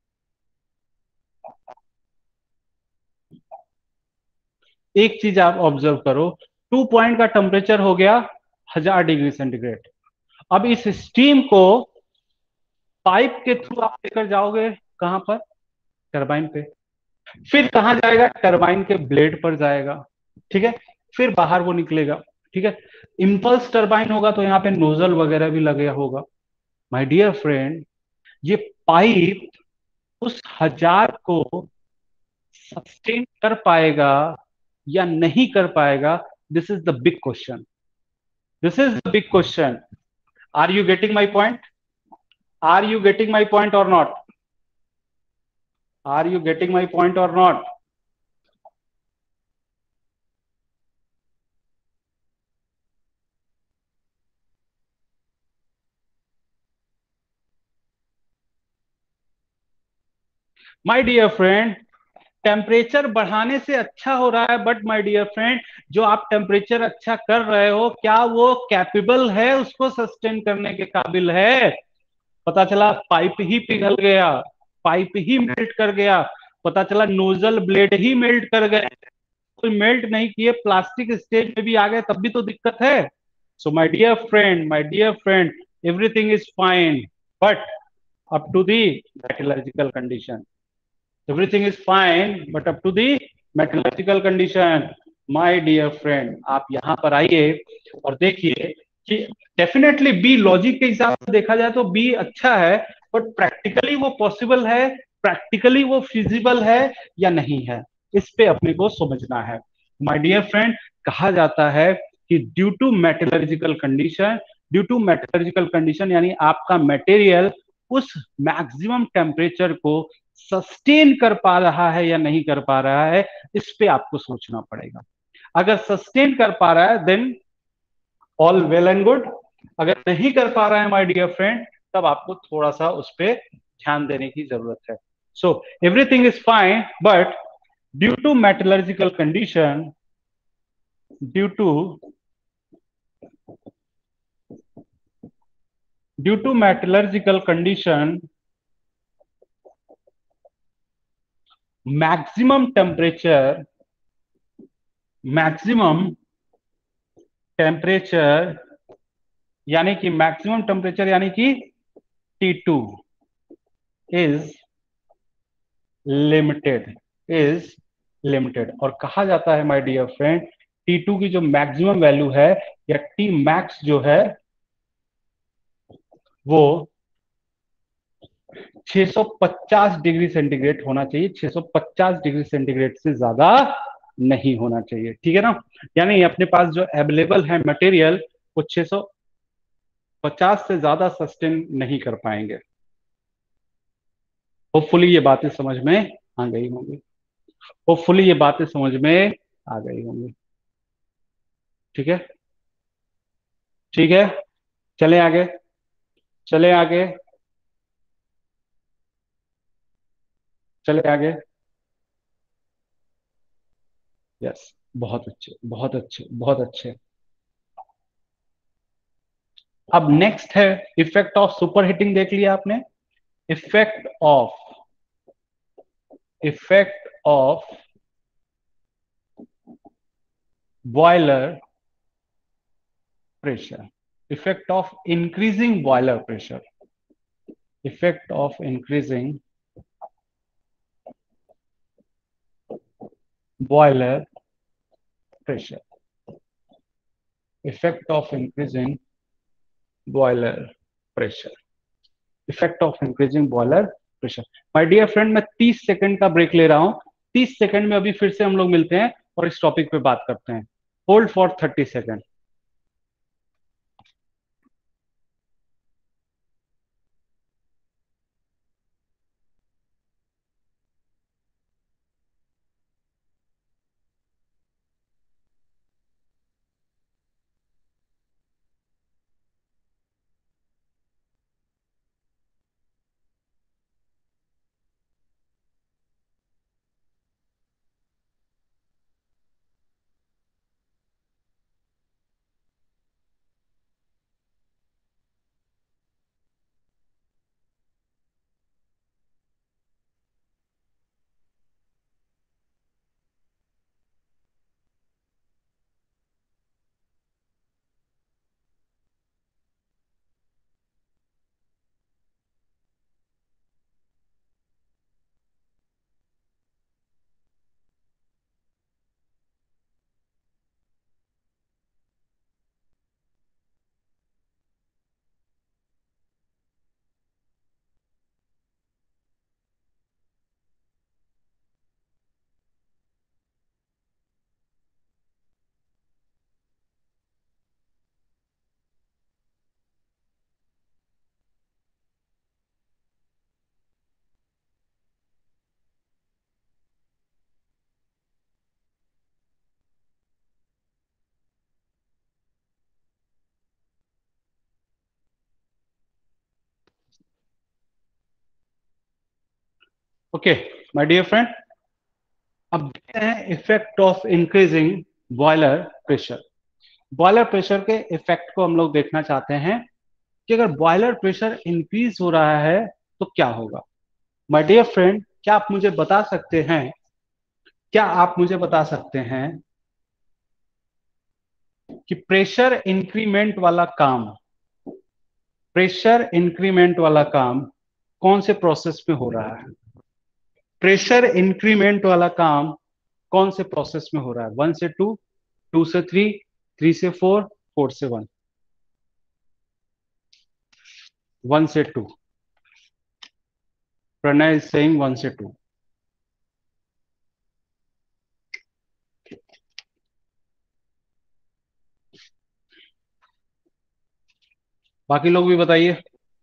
एक चीज आप ऑब्जर्व करो। टू पॉइंट का टेम्परेचर हो गया हजार डिग्री सेंटीग्रेड। अब इस स्टीम को पाइप के थ्रू आप लेकर जाओगे कहां पर? टरबाइन पे। फिर कहां जाएगा? टरबाइन के ब्लेड पर जाएगा। ठीक है, फिर बाहर वो निकलेगा। ठीक है, इंपल्स टरबाइन होगा तो यहाँ पे नोजल वगैरह भी लगे होगा। माय डियर फ्रेंड, ये पाइप उस हजार को सस्टेन कर पाएगा या नहीं कर पाएगा? This is the big question, this is the big question. Are you getting my point? Are you getting my point or not? Are you getting my point or not? My dear friend, temperature बढ़ाने से अच्छा हो रहा है, बट माय डियर फ्रेंड, जो आप टेम्परेचर अच्छा कर रहे हो, क्या वो कैपेबल है, उसको सस्टेन करने के काबिल है? पता चला पाइप ही पिघल गया, पाइप ही मेल्ट कर गया, पता चला नोजल ब्लेड ही मेल्ट कर गए। कोई मेल्ट नहीं किए, प्लास्टिक स्टेज में भी आ गए, तब भी तो दिक्कत है। So my dear friend, my dear friend, everything is fine, but up to the metallurgical condition. Everything is fine but up to the metallurgical condition. My dear friend, आप यहां पर आइए और देखिए कि डेफिनेटली बी, लॉजिक के हिसाब से देखा जाए तो बी अच्छा है, बट प्रैक्टिकली वो पॉसिबल है, प्रैक्टिकली वो फिजिबल है या नहीं है, इस पे अपने को समझना है। माय डियर फ्रेंड, कहा जाता है कि due to metallurgical condition, due to metallurgical condition यानी आपका मटेरियल उस मैक्सिमम टेम्परेचर को सस्टेन कर पा रहा है या नहीं कर पा रहा है, इस पे आपको सोचना पड़ेगा। अगर सस्टेन कर पा रहा है then all well and good, अगर नहीं कर पा रहा है माय डियर फ्रेंड, तब आपको थोड़ा सा उस पर ध्यान देने की जरूरत है। So everything is fine but due to metallurgical condition, due to due to metallurgical condition, maximum temperature, maximum temperature यानी कि मैक्सिमम टेम्परेचर यानी कि T two is limited, is limited. और कहा जाता है my dear friend, T two की जो मैक्सिमम वैल्यू है या टी मैक्स जो है वो छह सौ पचास डिग्री सेंटीग्रेड होना चाहिए, छह सौ पचास डिग्री सेंटीग्रेड से ज्यादा नहीं होना चाहिए। ठीक है ना? यानी अपने पास जो अवेलेबल है मटेरियल वो छह सौ पचास से ज्यादा सस्टेन नहीं कर पाएंगे। होपफुली ये बातें समझ में आ गई होंगी, होपफुली ये बातें समझ में आ गई होंगी। ठीक है, ठीक है, चले आगे, चले आगे, चले आगे। यस, बहुत अच्छे, बहुत अच्छे, बहुत अच्छे। अब नेक्स्ट है इफेक्ट ऑफ सुपर हीटिंग, देख लिया आपने। Effect of, effect of boiler pressure, effect of increasing boiler pressure, effect of increasing boiler pressure, effect of increasing boiler pressure, effect of increasing boiler pressure. My dear friend, मैं तीस सेकंड का ब्रेक ले रहा हूं। तीस सेकंड में अभी फिर से हम लोग मिलते हैं और इस टॉपिक पे बात करते हैं। Hold for thirty second. Okay my dear friend, अब देखते हैं effect of increasing boiler pressure. Boiler pressure के इफेक्ट को हम लोग देखना चाहते हैं कि अगर बॉयलर प्रेशर इंक्रीज हो रहा है तो क्या होगा। माय डियर फ्रेंड, क्या आप मुझे बता सकते हैं क्या आप मुझे बता सकते हैं कि प्रेशर इंक्रीमेंट वाला काम प्रेशर इंक्रीमेंट वाला काम कौन से प्रोसेस में हो रहा है? प्रेशर इंक्रीमेंट वाला काम कौन से प्रोसेस में हो रहा है? वन से टू, टू से थ्री, थ्री से फोर, फोर से वन, वन से two. Pranay is saying one से टू। बाकी लोग भी बताइए।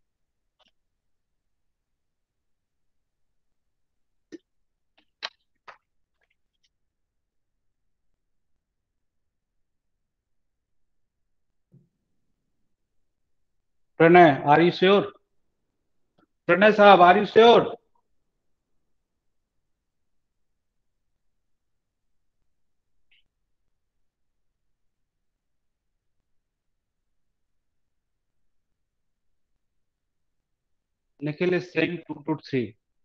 Pranay, are you sure? Pranay साहब, are you sure? Nikhil is saying two to three.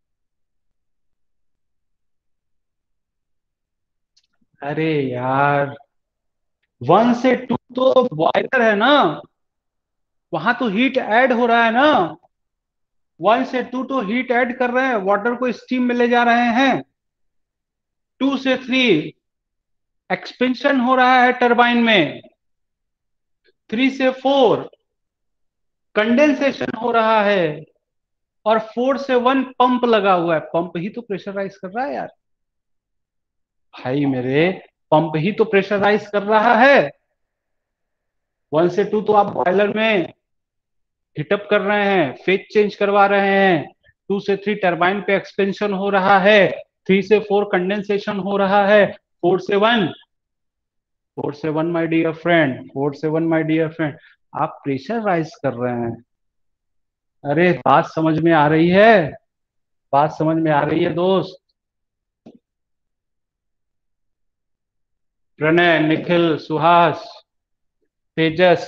अरे यार, वन से टू तो बॉयलर है ना, वहां तो हीट ऐड हो रहा है ना। वन से टू तो हीट ऐड कर रहे हैं, वाटर को स्टीम में ले जा रहे हैं। टू से थ्री एक्सपेंशन हो रहा है टरबाइन में। थ्री से फोर कंडेंसेशन हो रहा है। और फोर से वन पंप लगा हुआ है। पंप ही तो प्रेशराइज कर रहा है यार। भाई मेरे, पंप ही तो प्रेशराइज कर रहा है। वन से टू तो आप बॉयलर में हीटअप कर रहे हैं, फेज चेंज करवा रहे हैं। टू से थ्री टरबाइन पे एक्सपेंशन हो रहा है। थ्री से फोर कंडेंसेशन हो रहा है। फोर से वन फोर से one my dear friend, four से वन माय डियर फ्रेंड, आप प्रेशर राइज कर रहे हैं। अरे बात समझ में आ रही है? बात समझ में आ रही है दोस्त? प्रणय, निखिल, सुहास, तेजस,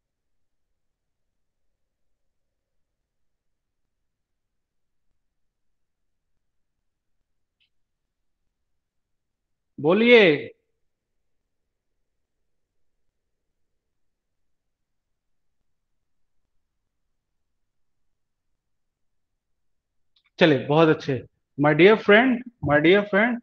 बोलिए। चले, बहुत अच्छे। My dear friend, my dear friend,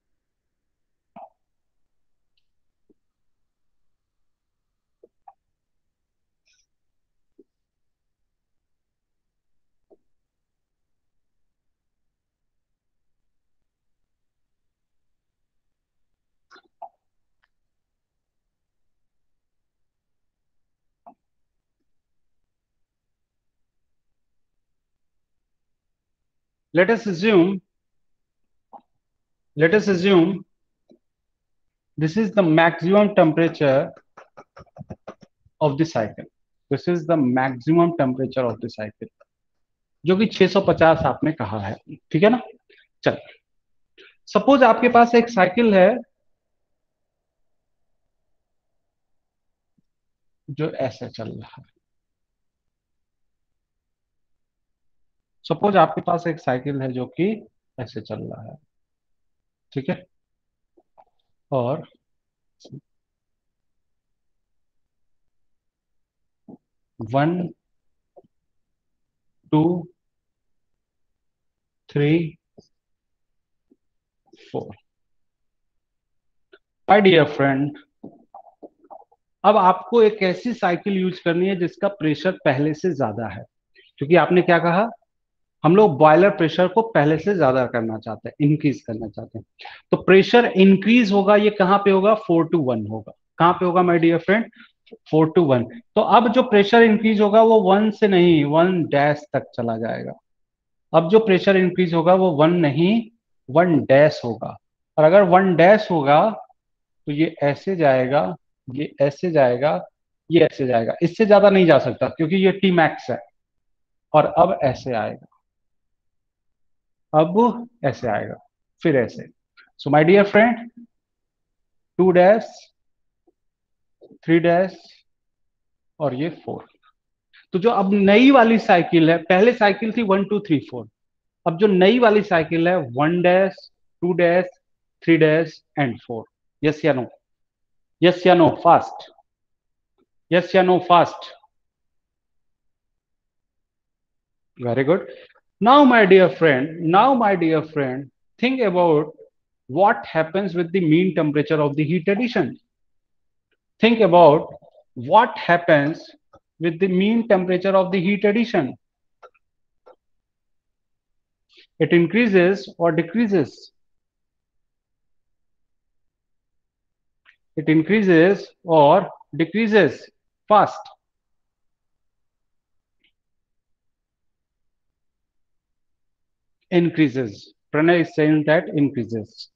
let us assume let us assume this is the maximum temperature of the cycle. This is the maximum temperature of the cycle, जो कि छह सौ पचास आपने कहा है। ठीक है ना? चल, सपोज आपके पास एक साइकिल है जो ऐसे चल रहा है। सपोज आपके पास एक साइकिल है जो कि ऐसे चल रहा है। ठीक है? और one, two, three, four. My dear friend, अब आपको एक ऐसी साइकिल यूज करनी है जिसका प्रेशर पहले से ज्यादा है। क्योंकि आपने क्या कहा, हम लोग बॉयलर प्रेशर को पहले से ज्यादा करना चाहते हैं, इंक्रीज करना चाहते हैं। तो प्रेशर इंक्रीज होगा, ये कहां पे होगा? फोर टू वन होगा। कहां पे होगा my dear friend? Four two one. तो अब जो प्रेशर इंक्रीज होगा वो वन से नहीं, वन डैश तक चला जाएगा। अब जो प्रेशर इंक्रीज होगा वो वन नहीं, वन डैश होगा। और अगर वन डैश होगा तो ये ऐसे जाएगा, ये ऐसे जाएगा, ये ऐसे जाएगा। इससे ज्यादा नहीं जा सकता क्योंकि ये टी मैक्स है। और अब ऐसे आएगा। अब ऐसे आएगा, फिर ऐसे। So my dear friend, two dash, three dash, और ये फोर। तो जो अब नई वाली साइकिल है, पहले साइकिल थी वन टू थ्री फोर, अब जो नई वाली साइकिल है one dash, two dash, three dash and four. Yes या नो? यस या नो? फास्ट। यस या no? Fast. Very good. Now, my dear friend, now, my dear friend, think about what happens with the mean temperature of the heat addition. Think about what happens with the mean temperature of the heat addition. It increases or decreases? It increases or decreases? Fast. Increases. Pranay is saying that increases.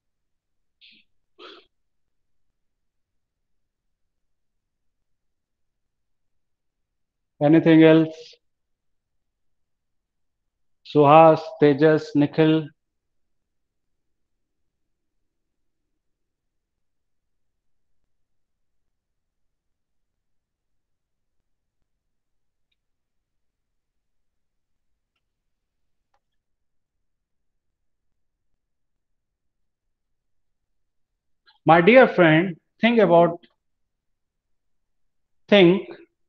Anything else? Suhas, Tejas, Nikhil. My dear friend, think about, think,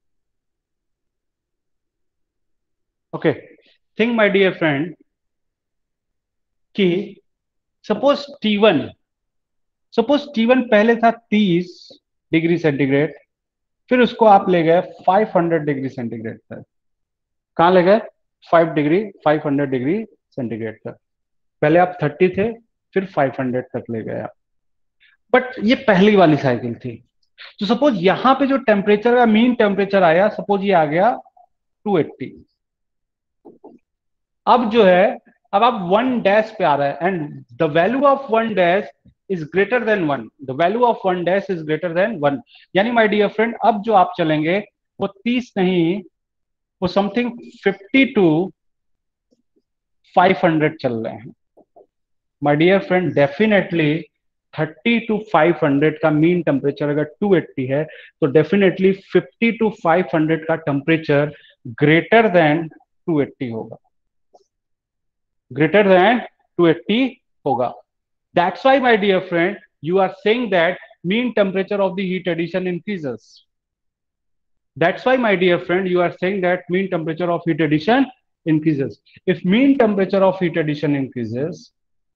okay, think, my dear friend, कि suppose T one, suppose T one पहले था तीस डिग्री सेंटीग्रेड, फिर उसको आप ले गए फाइव हंड्रेड डिग्री सेंटीग्रेड तक। कहाँ ले गए? Five degree, five hundred degree centigrade तक। पहले आप थर्टी थे, फिर फाइव हंड्रेड तक ले गए आप। बट ये पहली वाली साइकिल थी। तो सपोज यहां पे जो टेम्परेचर का मीन टेम्परेचर आया, सपोज ये आ गया टू एट्टी। अब जो है, अब आप वन डैश पे आ रहा है, and the value of one dash is greater than one, the value of one dash is greater than one. यानी माय डियर फ्रेंड, अब जो आप चलेंगे वो तीस नहीं, वो something fifty to five hundred चल रहे हैं। My dear friend, definitely thirty to five hundred का मीन टेम्परेचर अगर टू एट्टी है, तो definitely fifty to five hundred का temperature greater than two eighty होगा, ग्रेटर देन टू एट्टी होगा। That's why, my dear friend, you are saying that mean temperature of the heat addition increases. That's why, my dear friend, you are saying that mean temperature of heat addition increases. If mean temperature of heat addition increases,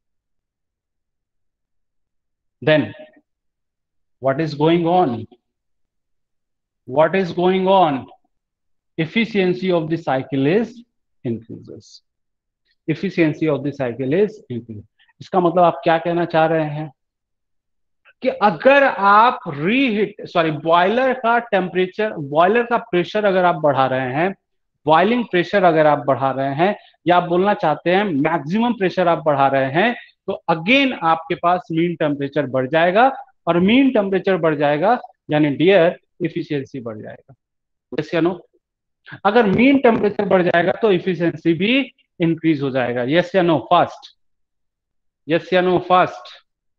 then what is going on? What is going on? Efficiency of the cycle is increases. Efficiency of the cycle is increases. इसका मतलब आप क्या कहना चाह रहे हैं कि अगर आप रीहीट सॉरी बॉयलर का टेम्परेचर, बॉयलर का प्रेशर अगर आप बढ़ा रहे हैं, बॉइलिंग प्रेशर अगर आप बढ़ा रहे हैं, या आप बोलना चाहते हैं मैक्सिमम प्रेशर आप बढ़ा रहे हैं, तो अगेन आपके पास मीन टेम्परेचर बढ़ जाएगा, और मीन टेम्परेचर बढ़ जाएगा यानी डियर इफिशियंसी बढ़ जाएगा। यस या नो? अगर मीन टेम्परेचर बढ़ जाएगा तो इफिशियंसी भी इंक्रीज हो जाएगा। यस या नो? फास्ट। यस या no? Fast.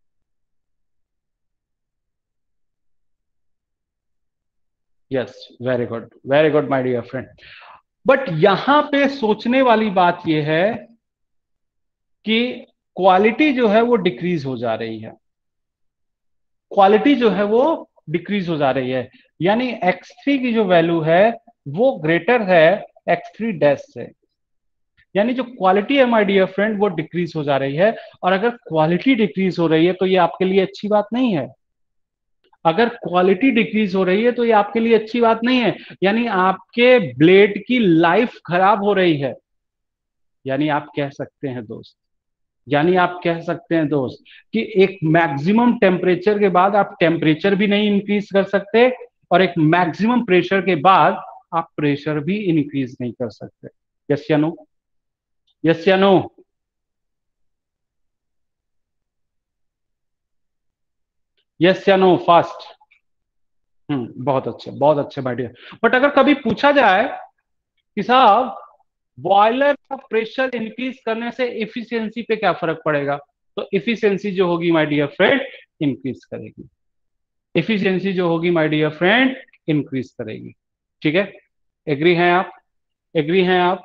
Yes, very good, very good my dear friend. But यहां पे सोचने वाली बात यह है कि क्वालिटी जो है वो डिक्रीज हो जा रही है, क्वालिटी जो है वो डिक्रीज हो जा रही है, यानी एक्स थ्री की जो वैल्यू है वो ग्रेटर है एक्स थ्री डैश से, यानी जो क्वालिटी है माय डियर फ्रेंड वो डिक्रीज हो जा रही है। और अगर क्वालिटी डिक्रीज हो रही है तो ये आपके लिए अच्छी बात नहीं है। अगर क्वालिटी डिक्रीज हो रही है तो ये आपके लिए अच्छी बात नहीं है, यानी आपके ब्लेड की लाइफ खराब हो रही है। यानी आप कह सकते हैं दोस्त, यानी आप कह सकते हैं दोस्त कि एक मैक्सिमम टेम्परेचर के बाद आप टेम्परेचर भी नहीं इंक्रीज कर सकते, और एक मैक्सिमम प्रेशर के बाद आप प्रेशर भी इंक्रीज नहीं कर सकते। यस या नो? यस या नो? यस या नो? फास्ट। हम्म बहुत अच्छे, बहुत अच्छे माय डियर। बट अगर कभी पूछा जाए कि साहब बॉयलर का प्रेशर इंक्रीज करने से इफिशियंसी पे क्या फर्क पड़ेगा? तो इफिशियंसी जो होगी माय डियर फ्रेंड इंक्रीज करेगी। इफिशियंसी जो होगी माय डियर फ्रेंड इंक्रीज करेगी। ठीक है, एग्री हैं आप? एग्री हैं आप?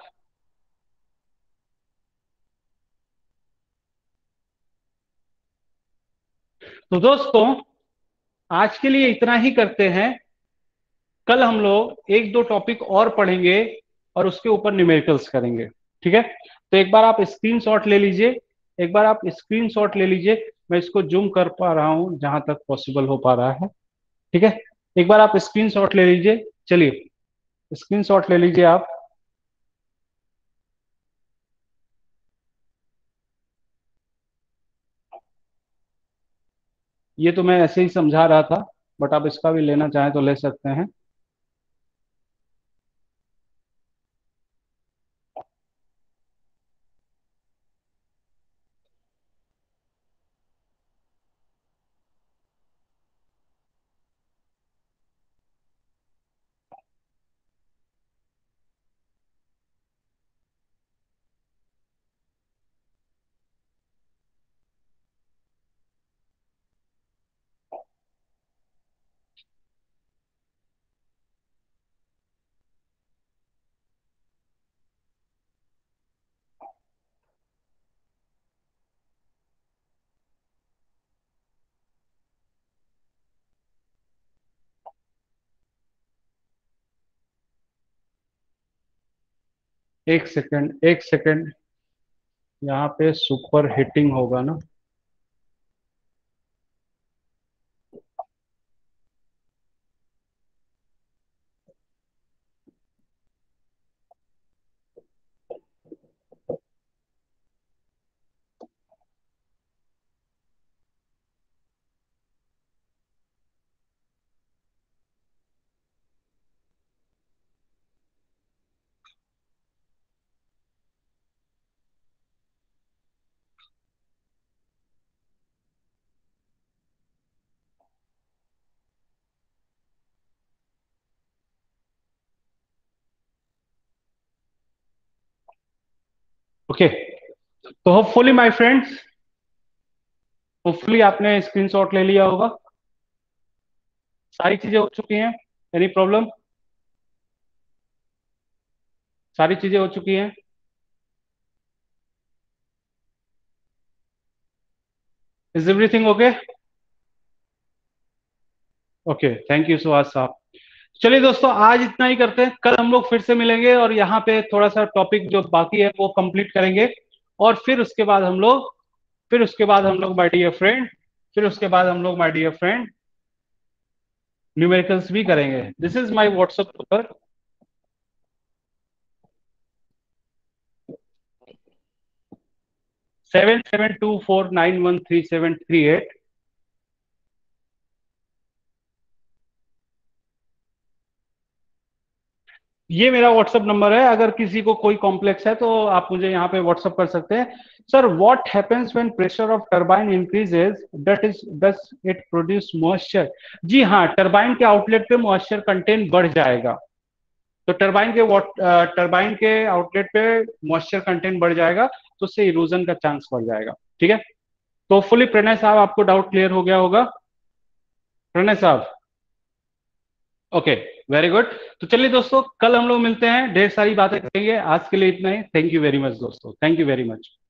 तो दोस्तों आज के लिए इतना ही करते हैं। कल हम लोग एक दो टॉपिक और पढ़ेंगे और उसके ऊपर न्यूमेरिकल्स करेंगे। ठीक है, तो एक बार आप स्क्रीनशॉट ले लीजिए। एक बार आप स्क्रीनशॉट ले लीजिए। मैं इसको जूम कर पा रहा हूं जहां तक पॉसिबल हो पा रहा है। ठीक है, एक बार आप स्क्रीनशॉट ले लीजिए। चलिए, स्क्रीनशॉट ले लीजिए आप। ये तो मैं ऐसे ही समझा रहा था, बट आप इसका भी लेना चाहें तो ले सकते हैं। एक सेकंड, एक सेकंड। यहाँ पे सुपर हिटिंग होगा ना? ओके, तो होपफुली माय फ्रेंड्स, होपफुली आपने स्क्रीनशॉट ले लिया होगा। सारी चीजें हो चुकी हैं? Any problem? सारी चीजें हो चुकी हैं? Is everything okay? Okay, thank you Suhas साहब। चलिए दोस्तों, आज इतना ही करते हैं। कल हम लोग फिर से मिलेंगे और यहाँ पे थोड़ा सा टॉपिक जो बाकी है वो कंप्लीट करेंगे। और फिर उसके बाद हम लोग फिर उसके बाद हम लोग माय डियर फ्रेंड फिर उसके बाद हम लोग माय डियर फ्रेंड न्यूमेरिकल्स भी करेंगे। This is my WhatsApp number. Seven seven two four nine one three seven three eight. ये मेरा व्हाट्सएप नंबर है। अगर किसी को कोई कॉम्प्लेक्स है तो आप मुझे यहाँ पे व्हाट्सएप कर सकते हैं। Sir, what happens when pressure of turbine increases, that is does it produce moisture? जी हाँ, टरबाइन के आउटलेट पे मॉइस्चर कंटेंट बढ़ जाएगा। तो टरबाइन के टरबाइन के आउटलेट पे मॉइस्चर कंटेंट बढ़ जाएगा, तो उससे इरोजन का चांस बढ़ जाएगा। ठीक है, तो फुली प्रणय साहब आपको डाउट क्लियर हो गया होगा। प्रणय साहब, ओके, वेरी गुड। तो चलिए दोस्तों, कल हम लोग मिलते हैं, ढेर सारी बातें करेंगे। आज के लिए इतना ही। थैंक यू वेरी मच दोस्तों, थैंक यू वेरी मच।